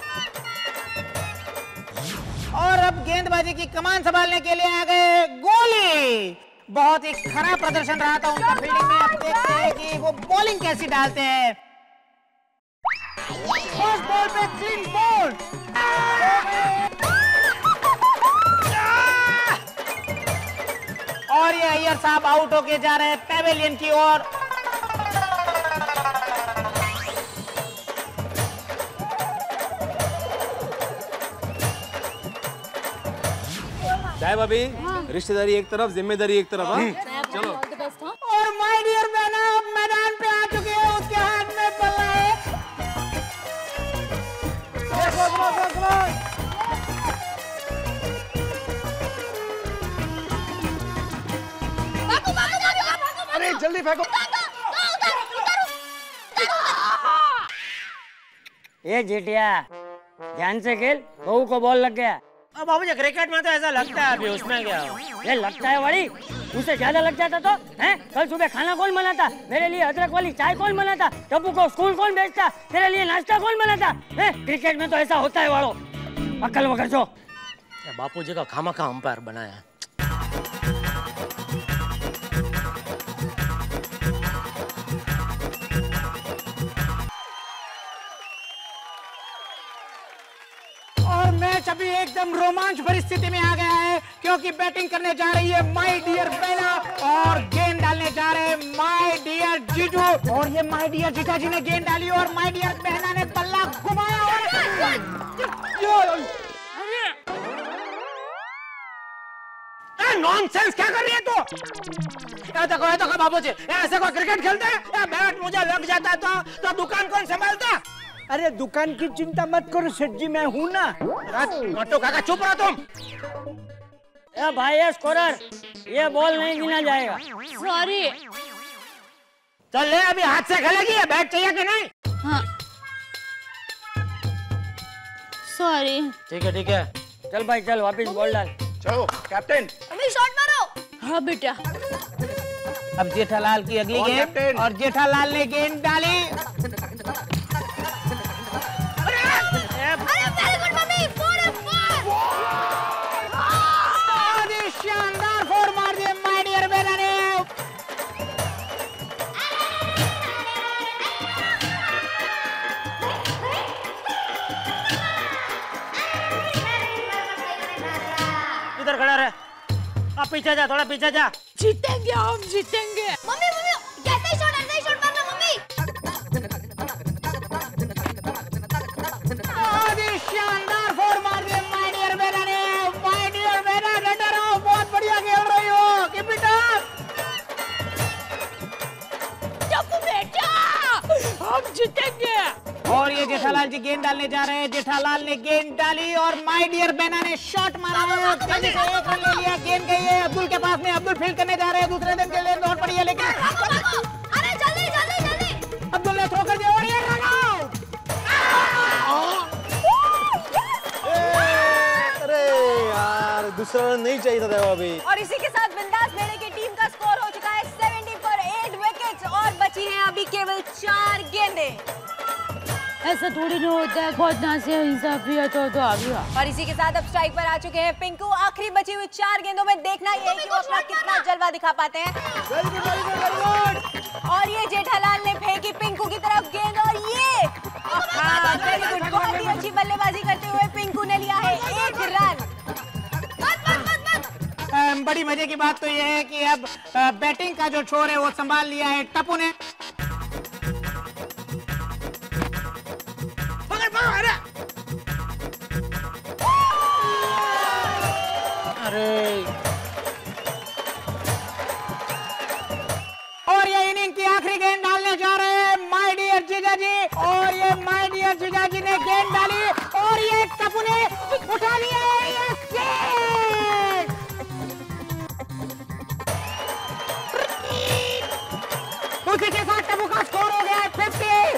और अब गेंदबाजी की कमान संभालने के लिए आ गए गोली। बहुत ही खराब प्रदर्शन रहा था उनका फील्डिंग में। अब देखते हैं कि वो बॉलिंग कैसी डालते हैं। फर्स्ट बॉल पे क्लीन बॉल। और ये अय्यर साहब आउट होके जा रहे हैं पेवेलियन की ओर।
चाहे भाभी, रिश्तेदारी एक तरफ, जिम्मेदारी एक तरफ। हाँ चलो।
और माय डियर बहना अब मैदान पे आ चुके हैं, उसके हाथ में बल्ला है।
अरे जल्दी फेंको।
ये जेठिया ध्यान से खेल, बहू को बॉल लग गया।
अब बाबू जी क्रिकेट में तो ऐसा लगता है, अभी उसमें क्या?
ये लगता है वाली, उसे ज्यादा लग जाता तो हैं? कल सुबह खाना कौन बनाता? मेरे लिए अदरक वाली चाय कौन बनाता? टप्पू को स्कूल कौन भेजता? तेरे लिए नाश्ता कौन बनाता? हैं? क्रिकेट में तो ऐसा होता है वालों। अक्ल वगैरह जो
बापू जी का खामा खा अंपायर बनाया।
मैच अभी एकदम रोमांच भरी स्थिति में आ गया है, क्योंकि बैटिंग करने जा रही है माय डियर बहना और गेंद डालने जा रहे हैं माय डियर जीजू। और ये माय डियर जीजा जी ने गेंद डाली और माय डियर बहना ने बल्ला घुमाया।
नॉनसेंस क्या कर रही है तू? ये देखो, ये देखो बाबू जी, ऐसे कोई क्रिकेट खेलते हैं? बैट मुझे लग जाता तो तो दुकान कौन संभालता?
अरे दुकान की चिंता मत करो सेठ जी, मैं हूँ ना।
मोटू काका चुप रहो तुम।
ए भाई ये स्कोरर, ये बॉल नहीं गिना जाएगा।
सॉरी।
चल ले, अभी हाथ से खेलेगी। ये बैट चाहिए कि नहीं?
हाँ सॉरी।
ठीक है ठीक है,
चल भाई चल, वापस बॉल डाल।
चलो कैप्टन,
अभी शॉट मारो।
हाँ बेटा।
अब जेठालाल की अगली गेंद और जेठालाल ने गेंद डाली।
अरे very good mummy, four four.
शानदार फोर मार दिए माय डियर बेटा ने।
इधर खड़ा रहे, आप पीछे जा, थोड़ा पीछे जा।
जीतेंगे हम, जीतेंगे।
मम्मी मम्मी कैसे ही शॉट, ऐसे ही शॉट मारना मम्मी।
शानदार फोर मार दिए माय डियर बेटा ने। माय डियर बेटा बेटा रहो, बहुत बढ़िया खेल रही हो, कीप इट अप।
टप्पू बेटा, हम जीतेंगे।
और ये जेठालाल जी गेंद डालने जा रहे हैं। जेठालाल ने गेंद डाली और माय डियर बेना ने शॉट मारा है। तेजी से एक रन ले लिया, गेंद गई है अब्दुल के पास में। अब्दुल फील्ड करने जा रहे हैं, दूसरे दिन के लिए बहुत बढ़िया, लेकिन
अरे जल्दी जल्दी जल्दी।
अब्दुल ने थ्रो कर दिया और ये रन आउट।
अरे यार, दूसरा रन नहीं चाहिए था अभी।
और इसी के साथ बिंदास बेड़े की टीम का स्कोर हो चुका है सत्तर पर आठ विकेट्स और बची हैं अभी केवल चार गेंदें।
ऐसा थोड़ी नहीं होता है, बहुत नासे इंसाफी है तो तो आ गया।
और इसी के साथ अब स्ट्राइक पर आ चुके हैं पिंकू। आखिरी बची हुई चार गेंदों में देखना ये है कि वो अपना कितना जलवा दिखा पाते हैं। और ये जेठालाल ने फेंकी पिंकू की तरफ गेंद और ये वेरी गुड, बहुत ही अच्छी बल्लेबाजी करते हुए पिंकू ने लिया है एक रन।
बड़ी मजे की बात तो ये है कि अब बैटिंग का जो छोर है वो संभाल लिया है टप्पू ने।
अरे
और ये इनिंग की आखिरी गेंद डालने जा रहे हैं माय डियर जीजा जी। और ये माय डियर जीजा जी ने गेंद डाली और ये टप्पू ने उठा लिया है ये सिक्स। उसी के साथ टप्पू का स्कोर हो गया है फिफ्टी।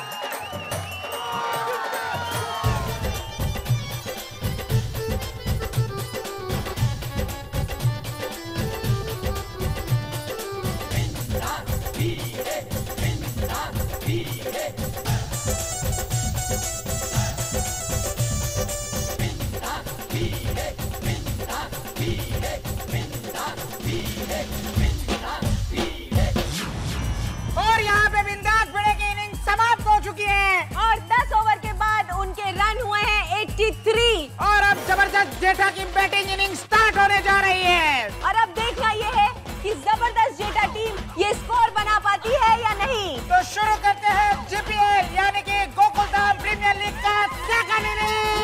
और यहाँ पे बिंदास भिड़े की इनिंग समाप्त हो चुकी है
और दस ओवर के बाद उनके रन हुए हैं तिरासी।
और अब जबरदस्त जेठा की बैटिंग इनिंग स्टार्ट होने जा रही है।
और अब देखना ये है कि जबरदस्त जेठा टीम ये स्कोर बना पाती है या नहीं।
तो शुरू करते हैं जीपीएल यानी कि गोकुलधाम प्रीमियर लीग का सेकंड इनिंग।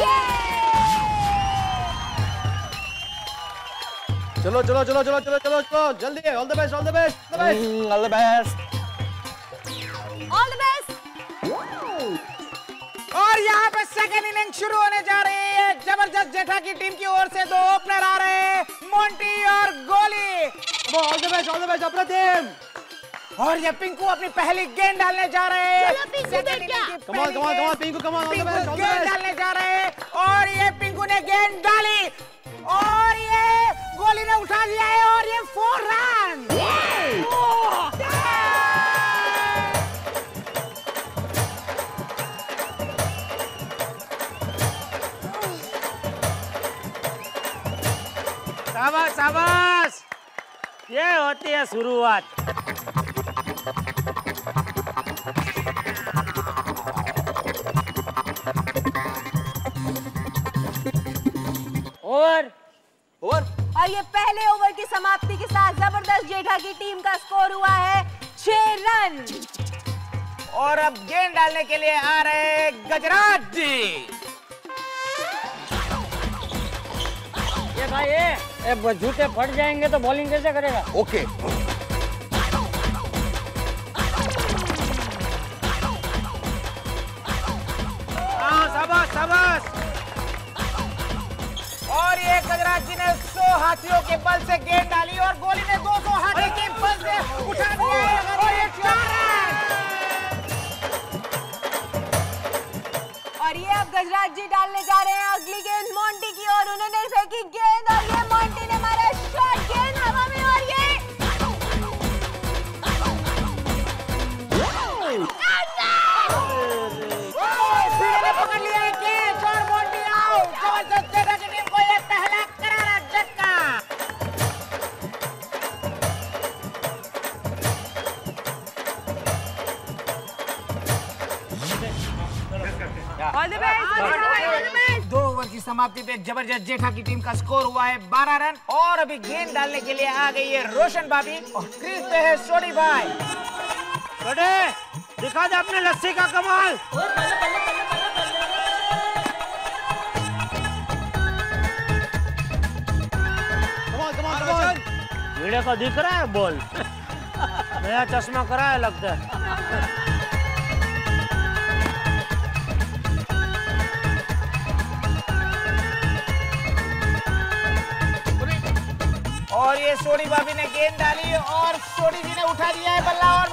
चलो चलो चलो चलो चलो चलो चलो जल्दी all the best all the best
all the best
all the best.
और यहाँ पे सेकंड इनिंग शुरू होने जा रही है। जबरदस्त जेठा की टीम की ओर से दो ओपनर आ रहे हैं, मोंटी और Goli.
All the best all the best अप्रतिम।
और ये पिंकू अपनी पहली गेंद डालने जा रहे हैं।
Come on come on come on Pinku come on all the best all the
गेंद
बेस्ट।
डालने जा रहे हैं और ये पिंकू ने गेंद डाली और ये गोली ने उठा लिया है और ये फोर रन।
शाबाश शाबाश, ये होती है शुरुआत।
ओवर
ओवर
और ये पहले ओवर की समाप्ति के साथ जबरदस्त जेठा की टीम का स्कोर हुआ है छह रन।
और अब गेंद डालने के लिए आ रहे हैं गजराज जी।
ये भाई ये, ये जूते फट जाएंगे तो बॉलिंग कैसे करेगा?
ओके
हाँ शाबाश शाबाश। और ये गजराज जी ने सौ हाथियों के बल से गेंद डाली और गोली ने दो सौ हाथी के बल से उठा दिया है और ये चार रन।
और ये अब गजराज जी डालने जा रहे हैं अगली गेंद मोंटी की और उन्होंने फेंकी गेंद और ये मोंटी ने मारा शॉट गेंद हवा में और ये
पकड़ लिया है कैच और मोंटी आउट। जबरदस्त जेठा की टीम को ये पहला करारा झटका।
All the best.
दो ओवर की समाप्ति पे जबरदस्त जेठा की टीम का स्कोर हुआ है बारह रन। और अभी गेंद डालने के लिए आ गई है रोशन भाभी और क्रीज पे है सोनी भाई।
बड़े दिखा दे अपने लस्सी का कमाल। वीडियो को दिख रहा है बॉल। नया चश्मा करा है लगता है।
और ये सोनी भाभी ने गेंद डाली और सोनी जी ने उठा दिया है बल्ला और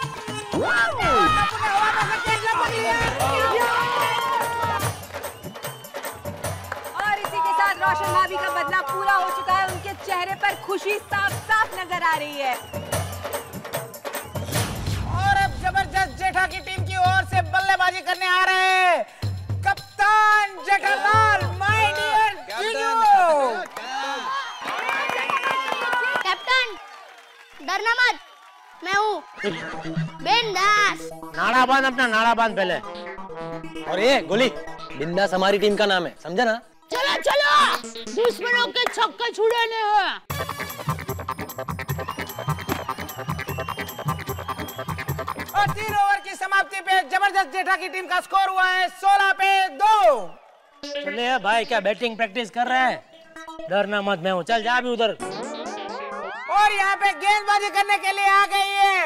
और इसी के साथ रोशन भाभी का बदला पूरा हो चुका है। उनके चेहरे पर खुशी साफ साफ नजर आ रही है।
और अब जबरदस्त जेठा की टीम की ओर से बल्लेबाजी करने आ रहे हैं कप्तान जेठालाल माय डियर जीजू।
कैप्टन डरना मत, मैं हूँ बिंदास।
नाड़ा बांध अपना, नाड़ा बांध पहले।
और ये गोली बिंदास हमारी टीम का नाम है, समझा ना?
चलो चलो, दुश्मनों के छक्के छुड़ाने हैं।
और तीन ओवर की समाप्ति पे जबरदस्त जेठा की टीम का स्कोर हुआ है सोलह पे दो।
चलिए भाई, क्या बैटिंग प्रैक्टिस कर रहे हैं? डरना मत, मैं हूँ। चल जा भी उधर।
और यहाँ पे गेंदबाजी करने के लिए आ गई है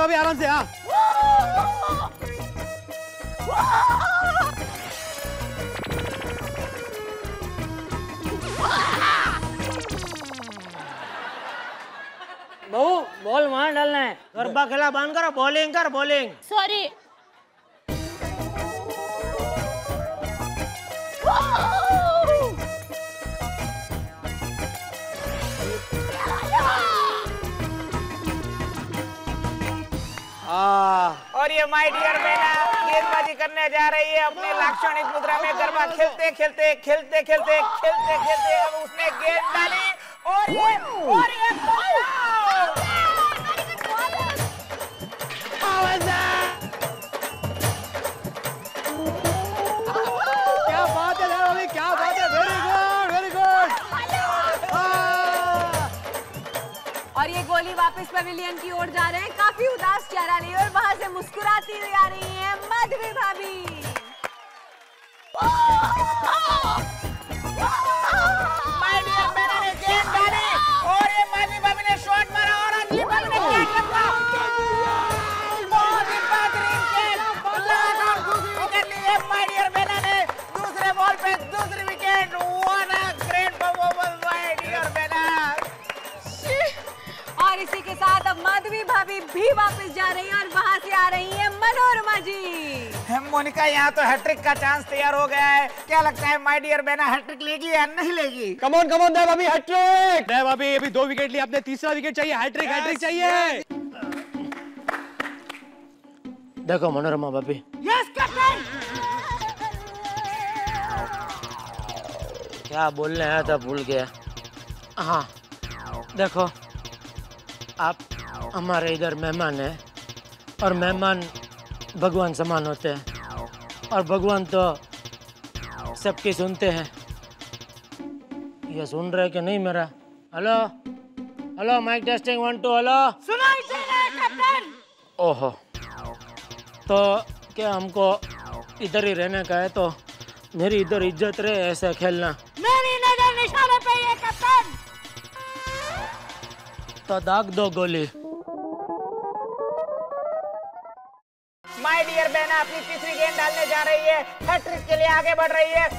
भाभी आराम से। हाँ
बहू बॉल वहां डालना है। गरबा खेला बांध करो, बॉलिंग कर बॉलिंग।
सॉरी।
और ये माय डियर बेना गेंदबाजी करने जा रही है अपने लाक्षणिक मुद्रा में। गरबा खेलते खेलते खेलते खेलते खेलते खेलते अब उसने गेंद डाली और ये और ये
क्या बात है भाभी, क्या बात है। Very good very good.
और ये गोली वापस पवेलियन की ओर जा रहे हैं, काफी उदास चेहरा लिए और वहां से मुस्कुराती हुई आ रही हैं माधवी भाभी।
माय डियर बेना ने गेंद डाली और ये माधवी भाभी ने शॉट मारा और अंजलि भाभी ने कैच रखा। बहुत ही बेहतरीन कैच, लगातार दूसरी विकेट ली है माय डियर बेना ने। दूसरे बॉल पे दूसरी wicket. What a great performance my dear बेना।
और इसी के साथ अब माधवी भाभी भी वापस जा रही हैं और वहां से आ रही हैं मनोरमा जी।
मोनिका, यहाँ तो हैट्रिक का चांस तैयार हो गया है। क्या लगता है माय डियर बेना हैट्रिक लेगी या नहीं लेगी?
कम ऑन कम ऑन दया भाभी, हैट्रिक। दया भाभी अभी दो विकेट ली, अपने तीसरा विकेट चाहिए। हैट्रिक हैट्रिक चाहिए।
देखो मनोरमा भाभी,
यस कैप्टन।
क्या बोलने आया था भूल गया। हाँ देखो, आप हमारे इधर मेहमान हैं और मेहमान भगवान समान होते हैं और भगवान तो सबकी सुनते हैं। ये सुन रहे कि नहीं मेरा? Hello hello mike testing one two. Hello
सुनाई दे रहा है कैप्टन।
ओहो, तो क्या हमको इधर ही रहने का है? तो मेरी इधर इज्जत रहे ऐसे खेलना।
मेरी नजर निशाने पे है कैप्टन।
तो दाग दो गोली।
माय डियर बेना अपनी तीसरी गेंद डालने जा रही है, हैट्रिक के लिए आगे बढ़ रही है।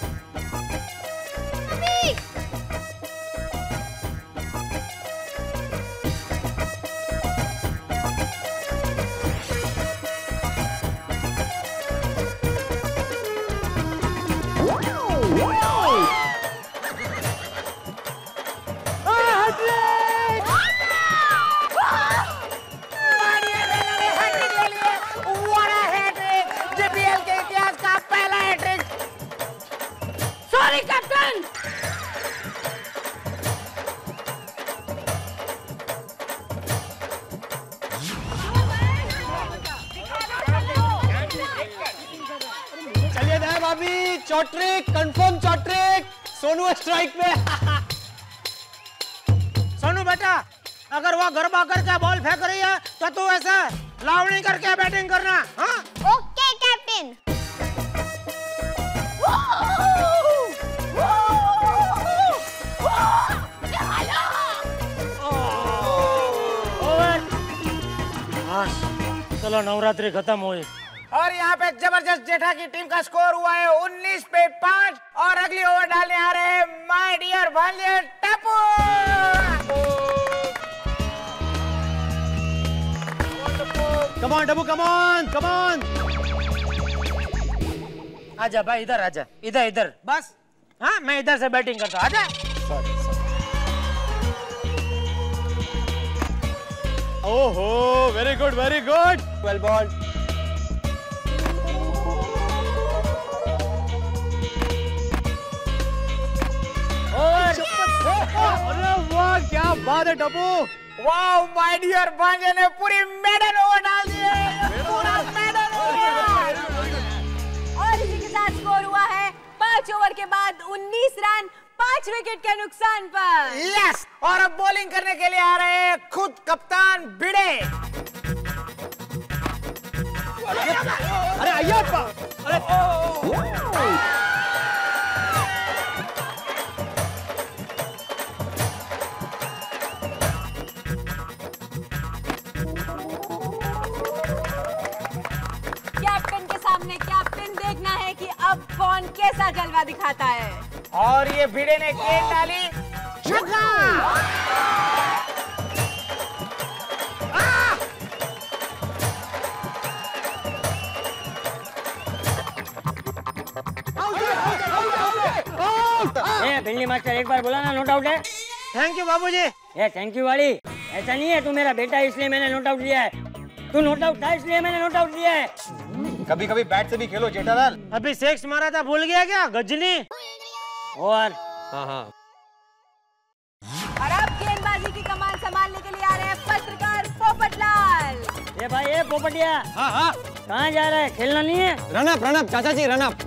चौट्रिक, कंफर्म चौट्रिक। सोनू स्ट्राइक पे।
सोनू बेटा, अगर वो गरबा करके बॉल फेंक रही है तो तू ऐसे लावणी करके बैटिंग करना। हाँ
ओके कैप्टन।
चलो नवरात्रि खत्म हुई
और यहाँ पे जबरदस्त जेठा की टीम का स्कोर हुआ है उन्नीस पे पाँच और अगली ओवर डालने आ रहे हैं माय डियर भांजे Tappu.
Come on Tappu, come on come on.
आजा भाई, इधर आजा, इधर इधर बस। हाँ मैं इधर से बैटिंग करता हूँ, आजा।
ओहो, very good very good. Well bowled. अरे वाह, क्या बात है टप्पू।
वाह, माय डियर भांजे ने पूरी मेडल ओवर डाल दी है। पूरा मेडल ओवर।
और इसी के साथ स्कोर हुआ है पांच ओवर के बाद उन्नीस रन, पांच विकेट के नुकसान पर।
यस, और अब बॉलिंग करने के लिए आ रहे हैं खुद कप्तान भिड़े।
अरे आइए। अरे
सामने कैप्टन, देखना है कि अब कौन कैसा जलवा दिखाता है।
और ये भिड़े ने गेंद डाली, छक्का।
ए भिंडी मास्टर, एक बार बोला ना नोट आउट है।
थैंक यू बाबूजी।
ए थैंक यू वाली ऐसा नहीं है, तू मेरा बेटा इसलिए मैंने नोट आउट लिया है, तू नोट आउट था इसलिए मैंने नोट आउट लिया है।
कभी कभी बैट से भी खेलो जेठालाल।
अभी सेक्स मारा था, भूल गया क्या गजनी?
और
हाँ हाँ
और अब गेंदबाजी की कमान संभालने के लिए आ रहे हैं पत्रकार पोपटलाल।
ये भाई, ये पोपटिया।
हाँ हाँ
कहाँ जा रहा है? खेलना नहीं है?
रन अप रन अप चाचा जी, रन अप।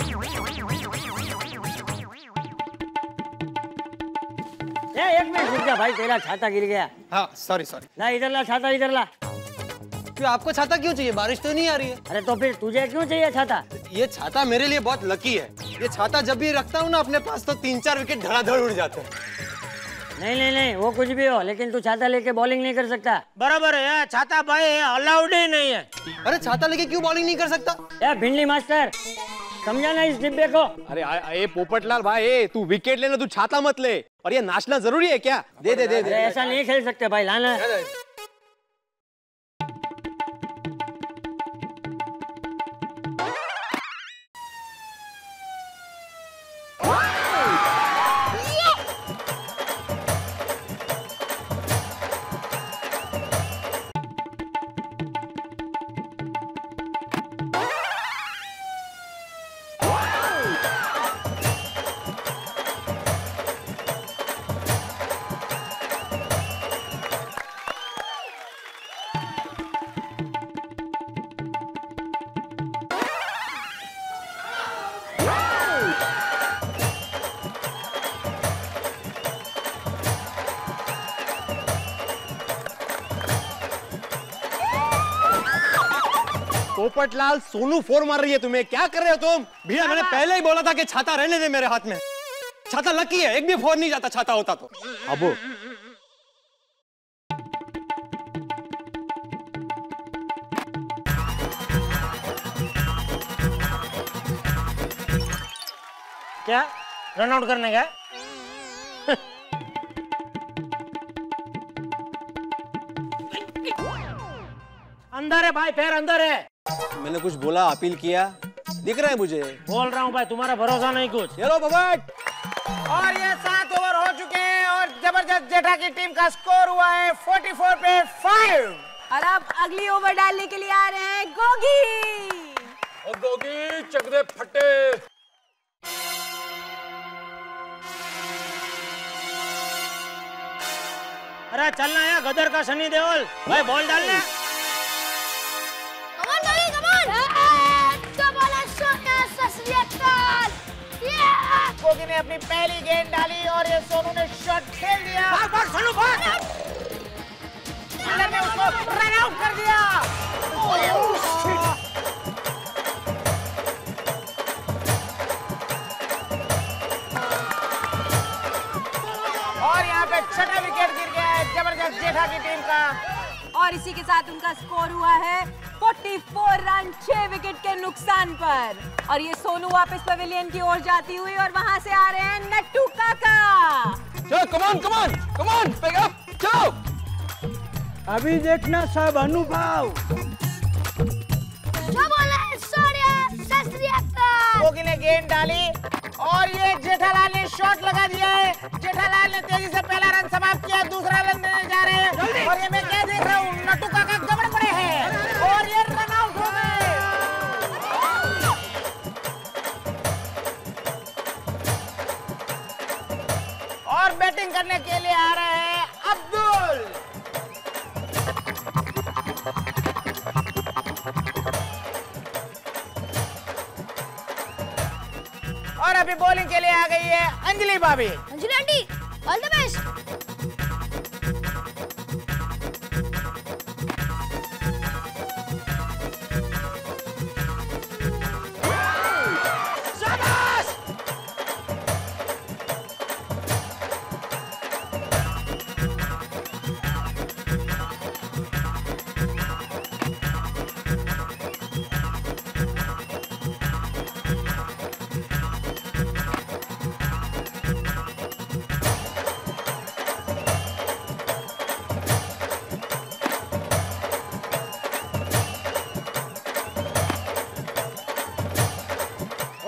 ए एक मिनट रुक जा भाई, तेरा छाता गिर गया।
हाँ सॉरी सॉरी।
ला इधर ला छाता, इधर ला।
क्यों, आपको छाता क्यों चाहिए? बारिश तो नहीं आ रही है।
अरे तो फिर तुझे क्यों चाहिए छाता?
ये छाता मेरे लिए बहुत लकी है। ये छाता जब भी रखता हूँ ना अपने पास, तो तीन चार विकेट धड़ाधड़ उड़ जाते हैं।
नहीं नहीं नहीं, वो कुछ भी हो, लेकिन तू छाता लेके बॉलिंग नहीं कर सकता।
बराबर है यार, छाता भाई अलाउड ही नहीं है।
अरे छाता लेके क्यों बॉलिंग नहीं कर सकता?
यार भिंडी मास्टर, समझा ना इस डिब्बे को?
अरे ए पोपटलाल भाई, ए, तू विकेट लेना, तू छाता मत ले। और ये नाचना जरूरी है क्या? दे दे दे, दे, दे।
ऐसा नहीं खेल सकते भाई, लाना।
पोपटलाल, सोनू फोर मार रही है तुम्हें, क्या कर रहे हो तुम?
भैया मैंने पहले ही बोला था कि छाता रहने दे मेरे हाथ में। छाता लकी है, एक भी फोर नहीं जाता छाता होता तो।
अब
क्या रन आउट करने का? अंदर है भाई, पैर अंदर है।
मैंने कुछ बोला, अपील किया, दिख रहा है मुझे।
बोल रहा हूँ भाई, तुम्हारा भरोसा नहीं कुछ।
चलो बबट।
और ये सात ओवर हो चुके हैं और जबरदस्त जेठा की टीम का स्कोर हुआ है चौवालीस पे फाइव।
और अब अगली ओवर डालने के लिए आ रहे हैं गोगी।
ओ गोगी, चक दे फटे।
अरे चलना है गदर का सनी देओल भाई, बॉल डालना।
कमान गोगी, कमान। क्या बोला सोना ससरियाकाल।
गोगी ने अपनी पहली गेंद डाली और ये सोनू ने शॉट खेल दिया।
भाग भाग सोनू भाग।
फील्डर ने उसको रन आउट कर दिया। और यहाँ पे छठा विकेट गिर गया है जबरदस्त जेठा की टीम का।
और इसी के साथ उनका स्कोर हुआ है चौवालीस रन छह विकेट के नुकसान पर। और ये सोनू वापस पवेलियन की ओर जाती हुई और वहां से आ रहे हैं नट्टू काका।
चलो कमान कमान कमान, पिक अप, चलो।
अभी देखना सब अनुभव।
क्या बोला है सोनिया ससरियाकाल।
गोगी ने गेंद डाली और ये जेठालाल ने शॉट लगा दिया है। जेठालाल ने तेजी से पहला रन समाप्त किया, दूसरा रन देने जा रहे हैं। और ये मैं क्या देख रहा हूँ, नट्टू काका गबड़ पड़े हैं और ये रन आउट हो गए। और बैटिंग करने के लिए आ रहे हैं अब्दुल। और अभी बॉलिंग के लिए आ गई है अंजलि भाभी।
Anjali aunty, all the best.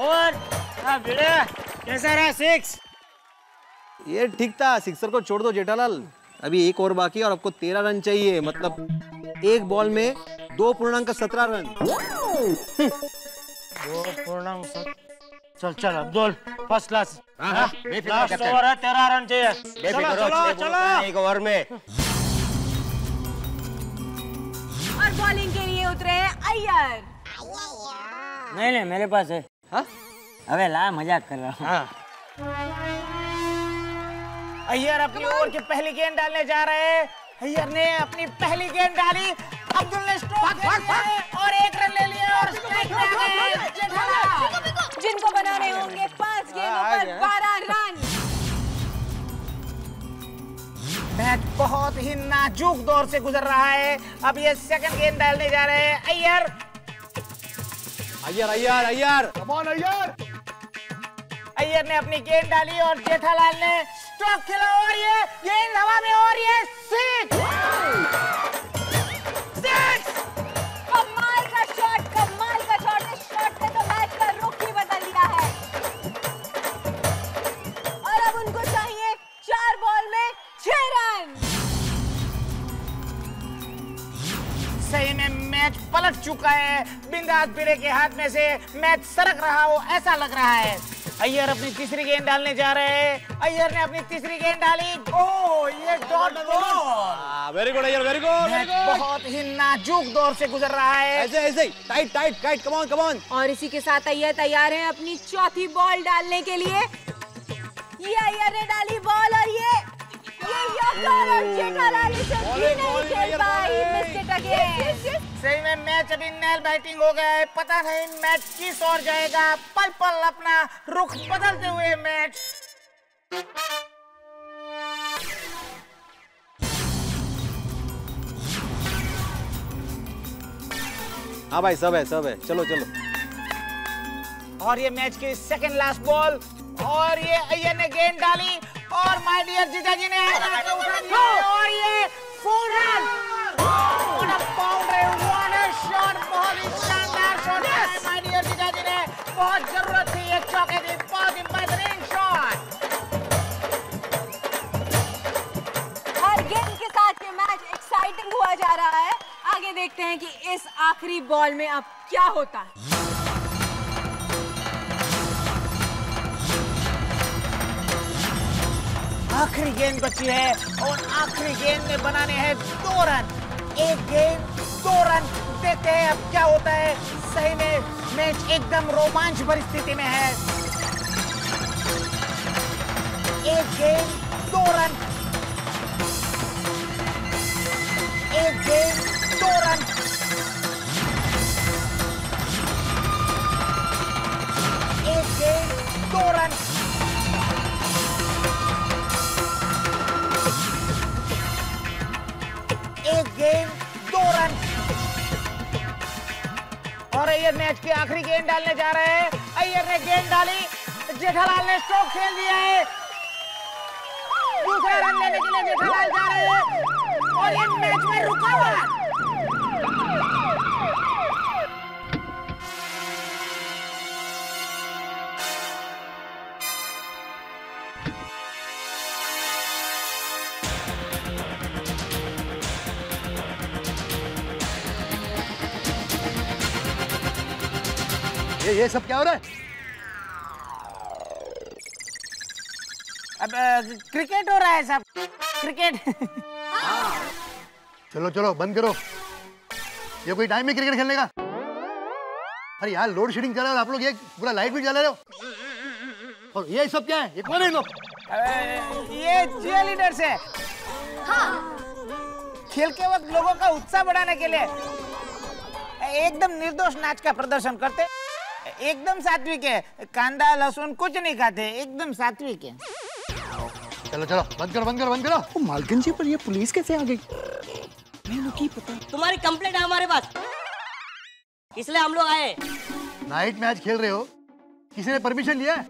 और हाँ भिड़े कैसा रहा सिक्स?
ये ठीक था, सिक्सर को छोड़ दो जेठालाल। अभी एक और बाकी और आपको तेरह रन चाहिए, मतलब एक बॉल में दो पूर्णांक सत्रह रन।
दो पूर्णांक सत्रह। चल चल अब्दुल फर्स्ट क्लास।
हाँ, हाँ, बेफिक्र
लास्ट
कैप्टन।
ओवर है, तेरह रन चाहिए।
बेफिक्र
चलो
रहो,
चलो चलो।
एक ओवर में।
और बॉलिंग के लिए उतरे हैं अय्यर।
नहीं नहीं मेरे पास है।
हाँ?
अबे ला मजाक कर रहा हूँ।
हाँ। अय्यर अपनी ओवर की पहली गेंद डालने जा रहे हैं। अय्यर ने अपनी पहली गेंद डाली, अब्दुल ने स्ट्रोक किया और एक रन ले लिया और स्ट्राइक पे आ गए जेठालाल।
जिनको बनाने होंगे पांच गेंदों पर बारह रन।
मैच बहुत ही नाजुक दौर से गुजर रहा है। अब ये सेकंड गेंद डालने जा रहे हैं अय्यर।
Iyer Iyer Iyer
come on Iyer.
अय्यर ने अपनी गेंद डाली और जेठालाल ने स्ट्रोक खेला और ये गेंद हवा में और ये सिक्स। सिक्स!
कमाल का शॉट, कमाल का शॉट। इस शॉट ने तो मैच का रुख ही बदल दिया है। और अब उनको चाहिए चार बॉल में छह रन।
सही में मैच पलट चुका है। बिंदास भिड़े के हाथ में से मैच सरक रहा हो ऐसा लग रहा है। अय्यर अपनी तीसरी गेंद डालने जा रहे हैं। अय्यर ने अपनी तीसरी गेंद डाली। ओह ये dot ball.
Very good Iyer, very good.
Match बहुत ही नाजुक दौर से गुजर रहा है।
ऐसे ऐसे tight tight tight, come on come on.
और इसी के साथ अय्यर तैयार हैं अपनी चौथी बॉल डालने के लिए। ये अय्यर ने डाली बॉल और ये ये यॉर्कर और जेठालाल इसे भी नहीं खेल पाई। Mistake again.
सही में मैच अभी नेल बाइटिंग हो गया है। पता नहीं मैच किस ओर जाएगा। पल पल अपना रुख बदलते हुए मैच।
हाँ भाई सब है सब है, चलो चलो।
और ये मैच की सेकंड लास्ट बॉल और ये अय्यर ने गेंद डाली और माय डियर जीजाजी ने उठा दिया और ये four run. What a boundary, what a shot. बहुत ही शानदार शॉट है माय डियर जीजाजी ने। बहुत जरूरत थी ये चौके की। बहुत ही बेहतरीन शॉट।
हर गेंद के साथ ये मैच एक्साइटिंग हुआ जा रहा है। आगे देखते हैं कि इस आखिरी बॉल में अब क्या होता है।
आखिरी गेंद बची है और आखिरी गेंद में बनाने हैं दो रन। एक गेंद दो रन। देखते हैं अब क्या होता है। सही में मैच एकदम रोमांच भरी स्थिति में है। एक गेंद दो रन। एक गेंद दो रन। एक गेंद दो रन। एक गेंद दो रन। और अय्यर मैच की आखिरी गेंद डालने जा रहे हैं। अय्यर ने गेंद डाली, जेठालाल ने स्ट्रोक खेल दिया है। दूसरा रन लेने के लिए जेठालाल जा रहे हैं और ये मैच में रुका हुआ है।
ये ये सब क्या हो रहा है?
अब क्रिकेट हो रहा है सब। क्रिकेट।
चलो चलो बंद करो। ये कोई टाइम है क्रिकेट खेलने का? अरे यार लोड शेडिंग चल रहा है, आप लोग ये पूरा लाइट भी जला रहे हो। और ये सब क्या है? ये कौन है लोग?
ये चीयर लीडर्स है। हाँ। खेल के वक्त लोगों का उत्साह बढ़ाने के लिए एकदम निर्दोष नाच का प्रदर्शन करते। एकदम सात्विक है। कांदा लहसुन कुछ नहीं खाते। एकदम सात्विक है।
चलो चलो बंद करो बंद करो बंद करो।
ओ मालकिन जी, पर ये पुलिस कैसे आ गई?
मैंने की पता। तुम्हारी कंप्लेंट है हमारे पास, इसलिए हम लोग आए।
नाइट मैच खेल रहे हो, किसी ने परमिशन लिया है?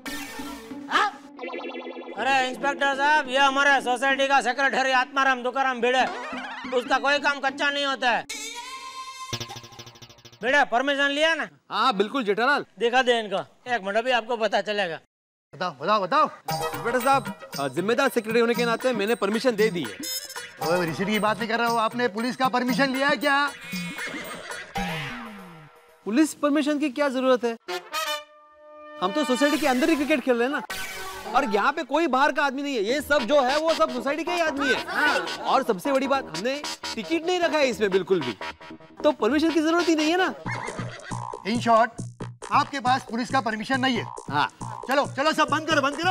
अरे इंस्पेक्टर साहब, ये हमारे सोसाइटी का सेक्रेटरी आत्माराम तुकाराम भिड़े, उसका कोई काम कच्चा नहीं होता है। बेटा परमिशन लिया ना?
हाँ बिल्कुल जेठालाल।
दिखा दे इनको, एक मिनट अभी आपको पता चलेगा।
बताओ बताओ बताओ।
बेटा साहब जिम्मेदार सेक्रेटरी होने के नाते मैंने परमिशन दे दी है।
रिसीट की बात नहीं कर रहा हूँ, आपने पुलिस का परमिशन लिया है क्या?
पुलिस परमिशन की क्या जरूरत है? हम तो सोसाइटी के अंदर ही क्रिकेट खेल रहे हैं ना, और यहाँ पे कोई बाहर का आदमी नहीं है। ये सब जो है वो सब सोसाइटी के ही आदमी है। और सबसे बड़ी बात, हमने टिकट नहीं रखा है इसमें बिल्कुल भी, तो परमिशन की जरूरत ही नहीं है ना।
इन शॉर्ट, आपके पास पुलिस का परमिशन नहीं है।
हाँ
चलो चलो सब बंद करो, बंद करो।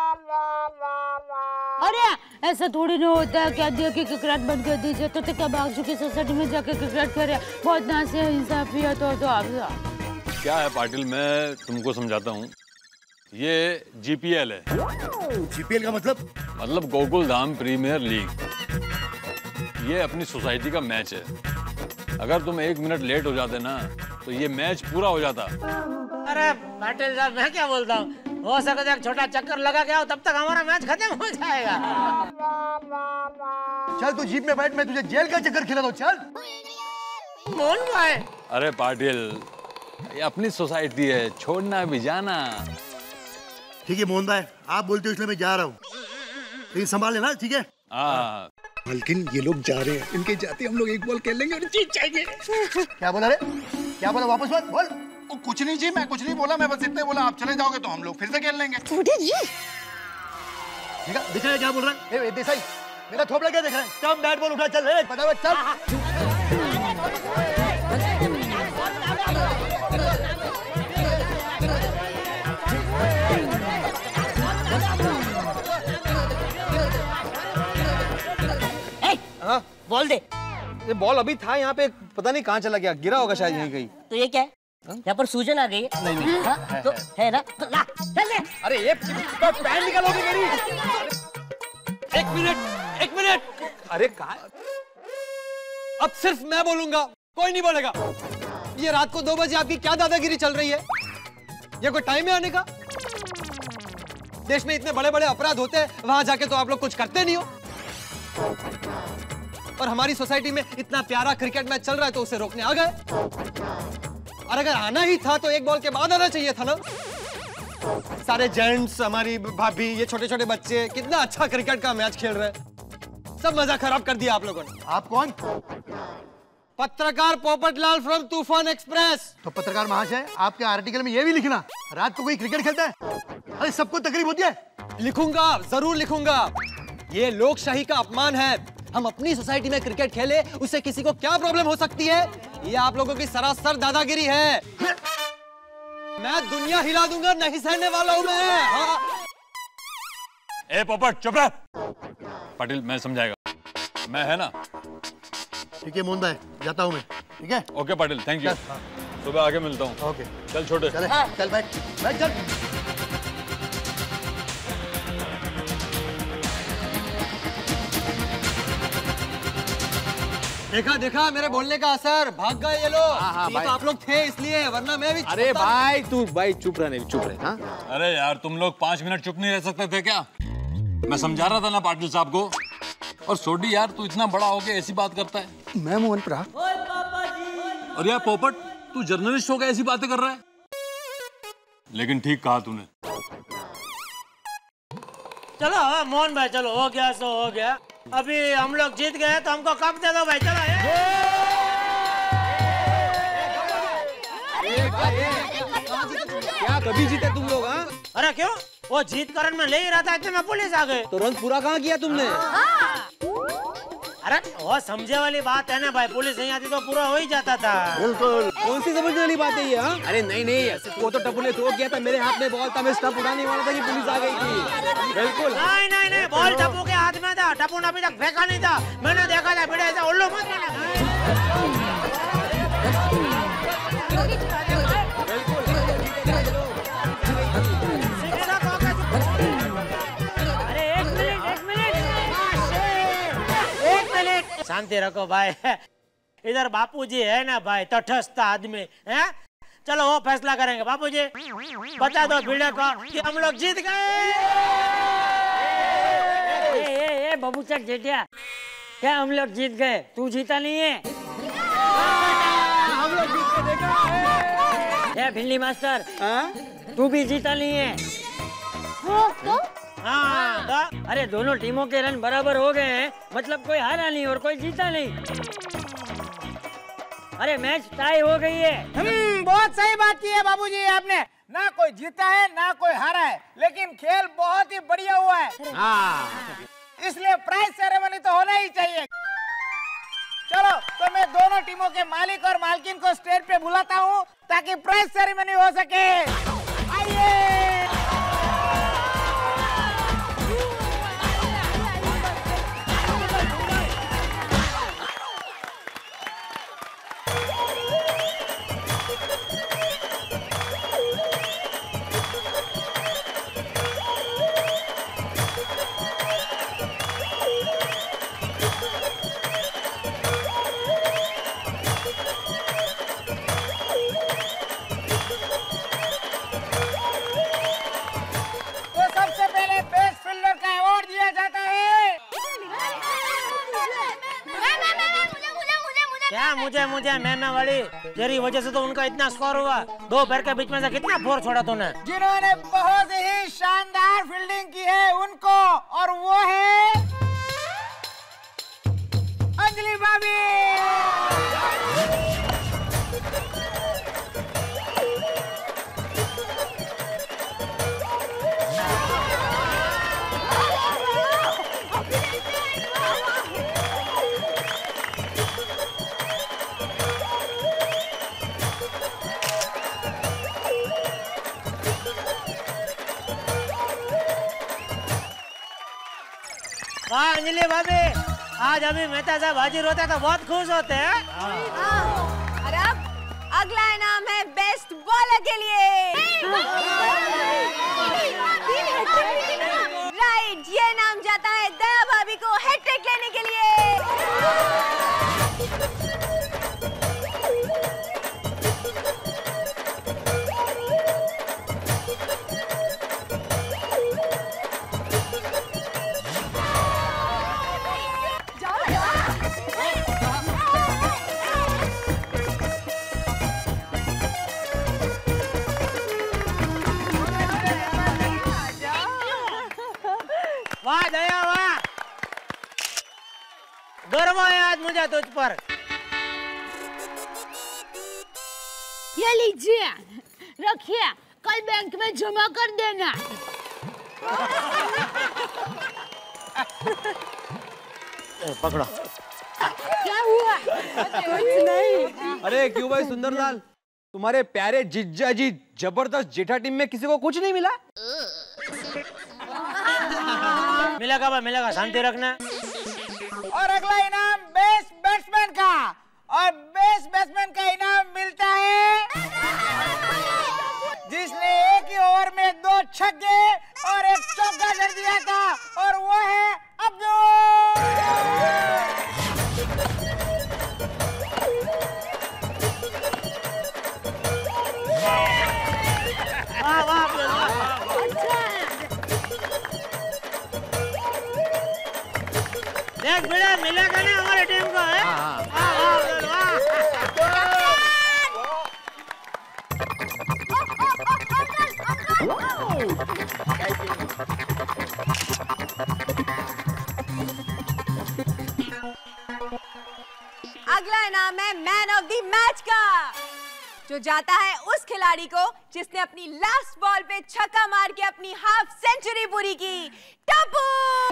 अरे ऐसा थोड़ी ना होता है, क्या दिया कि क्रिकेट बंद कर दीजिए तो क्या भाग चुके सोसाइटी में जाके क्रिकेट करे, बहुत नासे इंसाफी है। तो, तो आप
क्या है पाटिल, मैं तुमको समझाता हूँ। ये जीपीएल है।
जीपीएल का मतलब?
मतलब गोकुल धाम प्रीमियर लीग। ये अपनी सोसाइटी का मैच है। अगर तुम एक मिनट लेट हो जाते ना तो ये मैच पूरा हो जाता।
अरे पाटिल साहब, मैं क्या बोलता हूँ, हो सकता है एक छोटा चक्कर लगा के आओ, तब तक हमारा मैच खत्म हो जाएगा।
चल तू जीप में बैठ, मैं तुझे जेल का चक्कर खिला दूं। चल
मोहन भाई।
अरे पाटिल, ये अपनी सोसाइटी है, छोड़ना भी जाना।
ठीक है मोहन भाई, आप बोलते हो इसलिए मैं जा रहा हूँ, लेकिन संभाल लेना, ठीक है?
हाँ।
लेकिन ये लोग जा रहे हैं, इनके जाते हम लोग एक बॉल खेल लेंगे और जीत जाएंगे।
क्या बोला रे? क्या बोला? वापस मत बोल।
ओ, कुछ नहीं जी, मैं कुछ नहीं बोला, मैं बस इतना बोला आप चले जाओगे तो हम लोग फिर से खेल लेंगे।
दिख रहा है क्या बोल रहा है? ए, देसाई, मेरा थोपड़ा क्या देख रहा है? स्टंप बैट बॉल उठा, चल रे, फटाफट चल।
हाँ? बॉल दे।
ये बॉल अभी था यहाँ पे, पता नहीं कहाँ चला गया, गिरा होगा शायद यहीं कहीं।
तो ये क्या है? यहाँ पर सूजन आ गई है।
नहीं नहीं
हाँ? तो है ना, तो ला चल ले।
अरे ये पैंट निकालोगे मेरी? एक मिनट एक मिनट। अरे कहा, अब सिर्फ मैं बोलूंगा, कोई नहीं बोलेगा। ये रात को दो बजे आपकी क्या दादागिरी चल रही है? ये कोई टाइम है आने का? देश में इतने बड़े बड़े अपराध होते हैं, वहां जाके तो आप लोग कुछ करते नहीं हो। और हमारी सोसाइटी में इतना प्यारा क्रिकेट मैच चल रहा है तो उसे रोकने आ गए। और अगर आना ही था तो एक बॉल के बाद आना चाहिए था ना। सारे जेंट्स, हमारी भाभी, ये छोटे छोटे बच्चे कितना अच्छा क्रिकेट का मैच खेल रहे हैं, सब मजा खराब कर दिया आप लोगों ने।
आप कौन?
पत्रकार पोपटलाल फ्रॉम तूफान एक्सप्रेस।
तो पत्रकार महाशय, आपके आर्टिकल में ये भी लिखना रात को कोई क्रिकेट खेलता है? अरे सबको तकलीफ होती है।
लिखूंगा, जरूर लिखूंगा। ये लोकशाही का अपमान है। हम अपनी सोसाइटी में क्रिकेट खेले, उससे किसी को क्या प्रॉब्लम हो सकती है? ये आप लोगों की सरासर दादागिरी है। मैं दुनिया हिला दूंगा, नहीं सहने वाला हूं मैं। हाँ।
ए पोपट चुप रह। पाटिल मैं समझाएगा, मैं है ना।
ठीक है मोहन भाई, जाता हूँ मैं। ठीक है?
Okay Patil, thank you. सुबह आके मिलता हूँ।
ओके
चल छोटे।
चल चल बैठ बैठ चल।
देखा देखा मेरे बोलने का असर, भाग गए ये लोग।
हाँ, हाँ,
ये
भाई।
तो आप लोग थे इसलिए, वरना मैं भी।
अरे
भाई तू भाई चुप रहने, चुप रहे। हाँ?
अरे यार तुम लोग पांच मिनट चुप नहीं रह सकते थे क्या? मैं समझा रहा था ना पाटिल साहब को। और सोडी यार, तू इतना बड़ा हो गया ऐसी बात करता है।
मैं मोहन प्रा।
और यार पोपट, तू जर्नलिस्ट हो गया ऐसी बातें कर रहा है। लेकिन ठीक कहा तूने।
चलो मोहन भाई, चलो हो गया सो हो गया। अभी हम लोग जीत गए तो हमको कप दे दो भाई। चलो
क्या कभी जीते तुम लोग? हाँ?
अरे क्यों? वो जीत कर मैं ले ही रहा था, इतने में पुलिस आ गए।
तो रन पूरा कहाँ किया तुमने?
अरे वो समझे वाली बात है ना भाई, पुलिस नहीं आती तो पूरा हो ही जाता था।
बिल्कुल। कौन सी समझने वाली बात है ये? हाँ? अरे नहीं नहीं, वो तो टप्पू ने थ्रो किया था, मेरे हाथ में बॉल था, मैं स्टंप उठाने वाला था कि पुलिस आ गई थी। बिल्कुल।
नहीं नहीं नहीं, बॉल टप्पू के हाथ में था, टप्पू ने अभी तक फेंका नहीं था। मैंने देखा था, बेटा ऐसा उल्लू मत बना। शांति रखो भाई। इधर बापूजी है ना भाई, तटस्थ आदमी है। चलो वो फैसला करेंगे। बापूजी बता दो भिड़े को कि हम लोग जीत गए।
ए, ए, ए, बाबू चक जेठिया, क्या हम लोग जीत गए? तू जीता नहीं है?
हम लोग जीत गए।
ए भिल्ली मास्टर, तू भी जीता नहीं है।
तो?
हाँ, हाँ, अरे दोनों टीमों के रन बराबर हो गए हैं, मतलब कोई हारा नहीं और कोई जीता नहीं। अरे मैच टाई हो गई है।
हम्म, बहुत सही बात की है बाबूजी आपने। ना कोई जीता है ना कोई हारा है, लेकिन खेल बहुत ही बढ़िया हुआ है।
हाँ।
इसलिए प्राइज सेरेमनी तो होना ही चाहिए। चलो तो मैं दोनों टीमों के मालिक और मालकिन को स्टेज पे बुलाता हूँ ताकि प्राइज सेरेमनी हो सके। आइए।
क्या मुझे मुझे मैना वाली, तेरी वजह से तो उनका इतना स्कोर हुआ। दो पैर के बीच में से कितना फोर छोड़ा तूने।
जिन्होंने बहुत ही शानदार फील्डिंग की है उनको, और वो है अंजलि भाभी।
वाह अंजलि भाभी, आज अभी मेहता साहब हाजिर होते तो बहुत खुश होते हैं।
और अब अगला इनाम है बेस्ट बॉलर के लिए। राइट, ये इनाम जाता है दया भाभी को हैट्रिक लेने के लिए।
वाह दया वाह, गर्व है आज मुझे तुझ पर।
ये लीजिए, रखिए, कल बैंक में जमा कर देना।
ए, पकड़ो।
क्या हुआ?
कुछ नहीं। अरे क्यों भाई सुंदरलाल, तुम्हारे प्यारे जिज्जा जी जबरदस्त जेठा टीम में किसी को कुछ नहीं मिला?
मिलेगा भाई मिलेगा, शांति रखना।
और अगला इनाम बेस्ट बैट्समैन का, और बेस्ट बैट्समैन का इनाम मिलता है जिसने एक ही ओवर में दो छक्के और एक चौका कर दिया था, और वो है अब्दुल।
वाह वाह वाह। देख बेटा मिलेगा ना हमारे टीम को है। वाह वाह वाह।
अगला इनाम है मैन ऑफ द मैच का, जो जाता है उस खिलाड़ी को जिसने अपनी लास्ट बॉल पे छक्का मार के अपनी हाफ सेंचुरी पूरी की। टप्पू।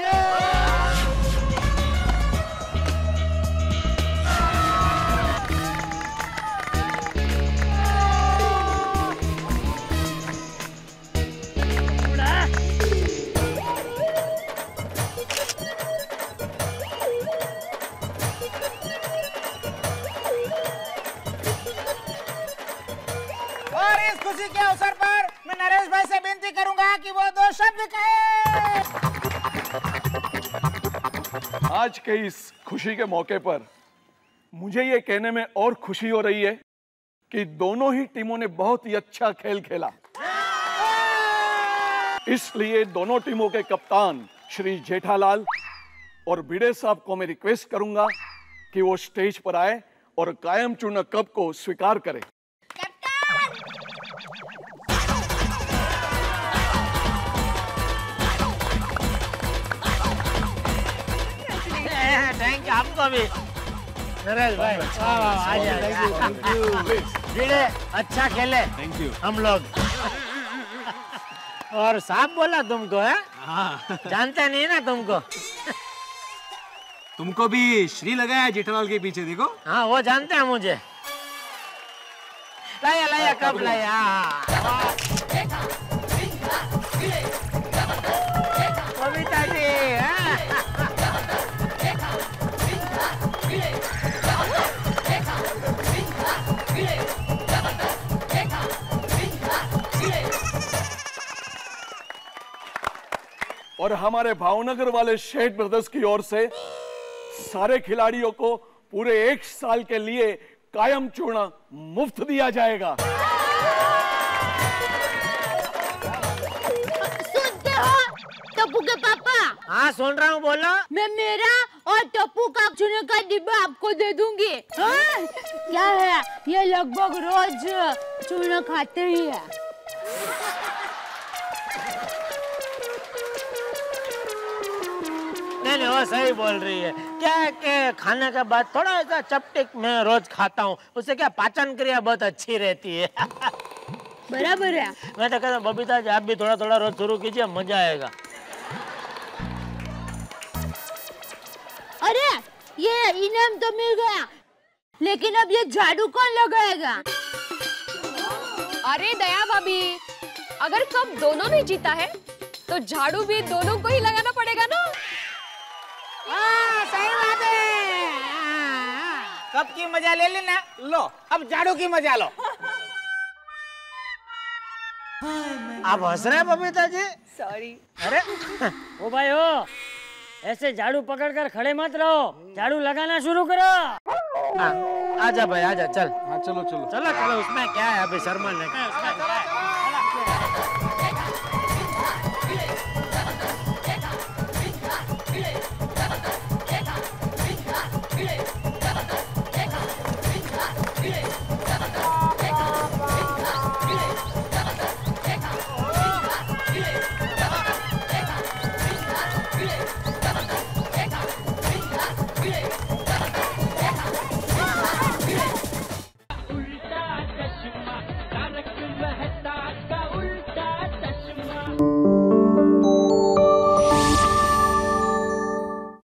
और इस खुशी के अवसर पर मैं नरेश भाई से विनती करूंगा कि वो दो शब्द कहे।
आज के इस खुशी के मौके पर मुझे ये कहने में और खुशी हो रही है कि दोनों ही टीमों ने बहुत ही अच्छा खेल खेला। इसलिए दोनों टीमों के कप्तान श्री जेठालाल और भिड़े साहब को मैं रिक्वेस्ट करूंगा कि वो स्टेज पर आए और कायम चुना कप को स्वीकार करें।
थैंक यू आपको भी नरेश भाई। वाह वाह आ जाए। भिड़े अच्छा खेले
थैंक यू
हम लोग। और साहब बोला तुमको है? हाँ। जानते नहीं ना तुमको।
तुमको भी श्री लगाया जेठालाल के पीछे देखो।
हाँ वो जानते हैं मुझे। लाया लाया कब लाया। बबीता जी
और हमारे भावनगर वाले शेठ ब्रदर्स की ओर से सारे खिलाड़ियों को पूरे एक साल के लिए कायम चूर्ण मुफ्त दिया जाएगा।
सुनते हो टप्पू के पापा?
हाँ सुन रहा हूँ, बोलो।
मैं मेरा और टप्पू का चूर्ण का डिब्बा आपको दे दूंगी। हाँ? क्या है, ये लगभग रोज चूर्ण खाते ही है।
नहीं नहीं वो सही बोल रही है। क्या है कि खाने के बाद थोड़ा ऐसा चपटिक मैं रोज खाता हूँ, उससे क्या पाचन क्रिया बहुत अच्छी रहती है।
बराबर है।
मैं तो कहता हूँ बबीता जी आप भी थोड़ा थोड़ा रोज शुरू कीजिए, मजा आएगा।
अरे ये इनाम तो मिल गया, लेकिन अब ये झाड़ू कौन लगाएगा?
अरे दया भाभी, अगर कब दोनों ने जीता है तो झाड़ू भी दोनों को ही लगाना पड़ेगा ना।
हाँ सही बात है। कप की मजा ले लेना, लो अब झाड़ू की मजा लो।
आप हंस रहे हैं बबीता जी?
सॉरी।
अरे ओ भाई हो, ऐसे झाड़ू पकड़कर खड़े मत रहो, झाड़ू लगाना शुरू करो।
आजा भाई आजा, चल।
हाँ चलो चलो
चलो चलो, उसमें क्या है अभी शर्मा ने क्या?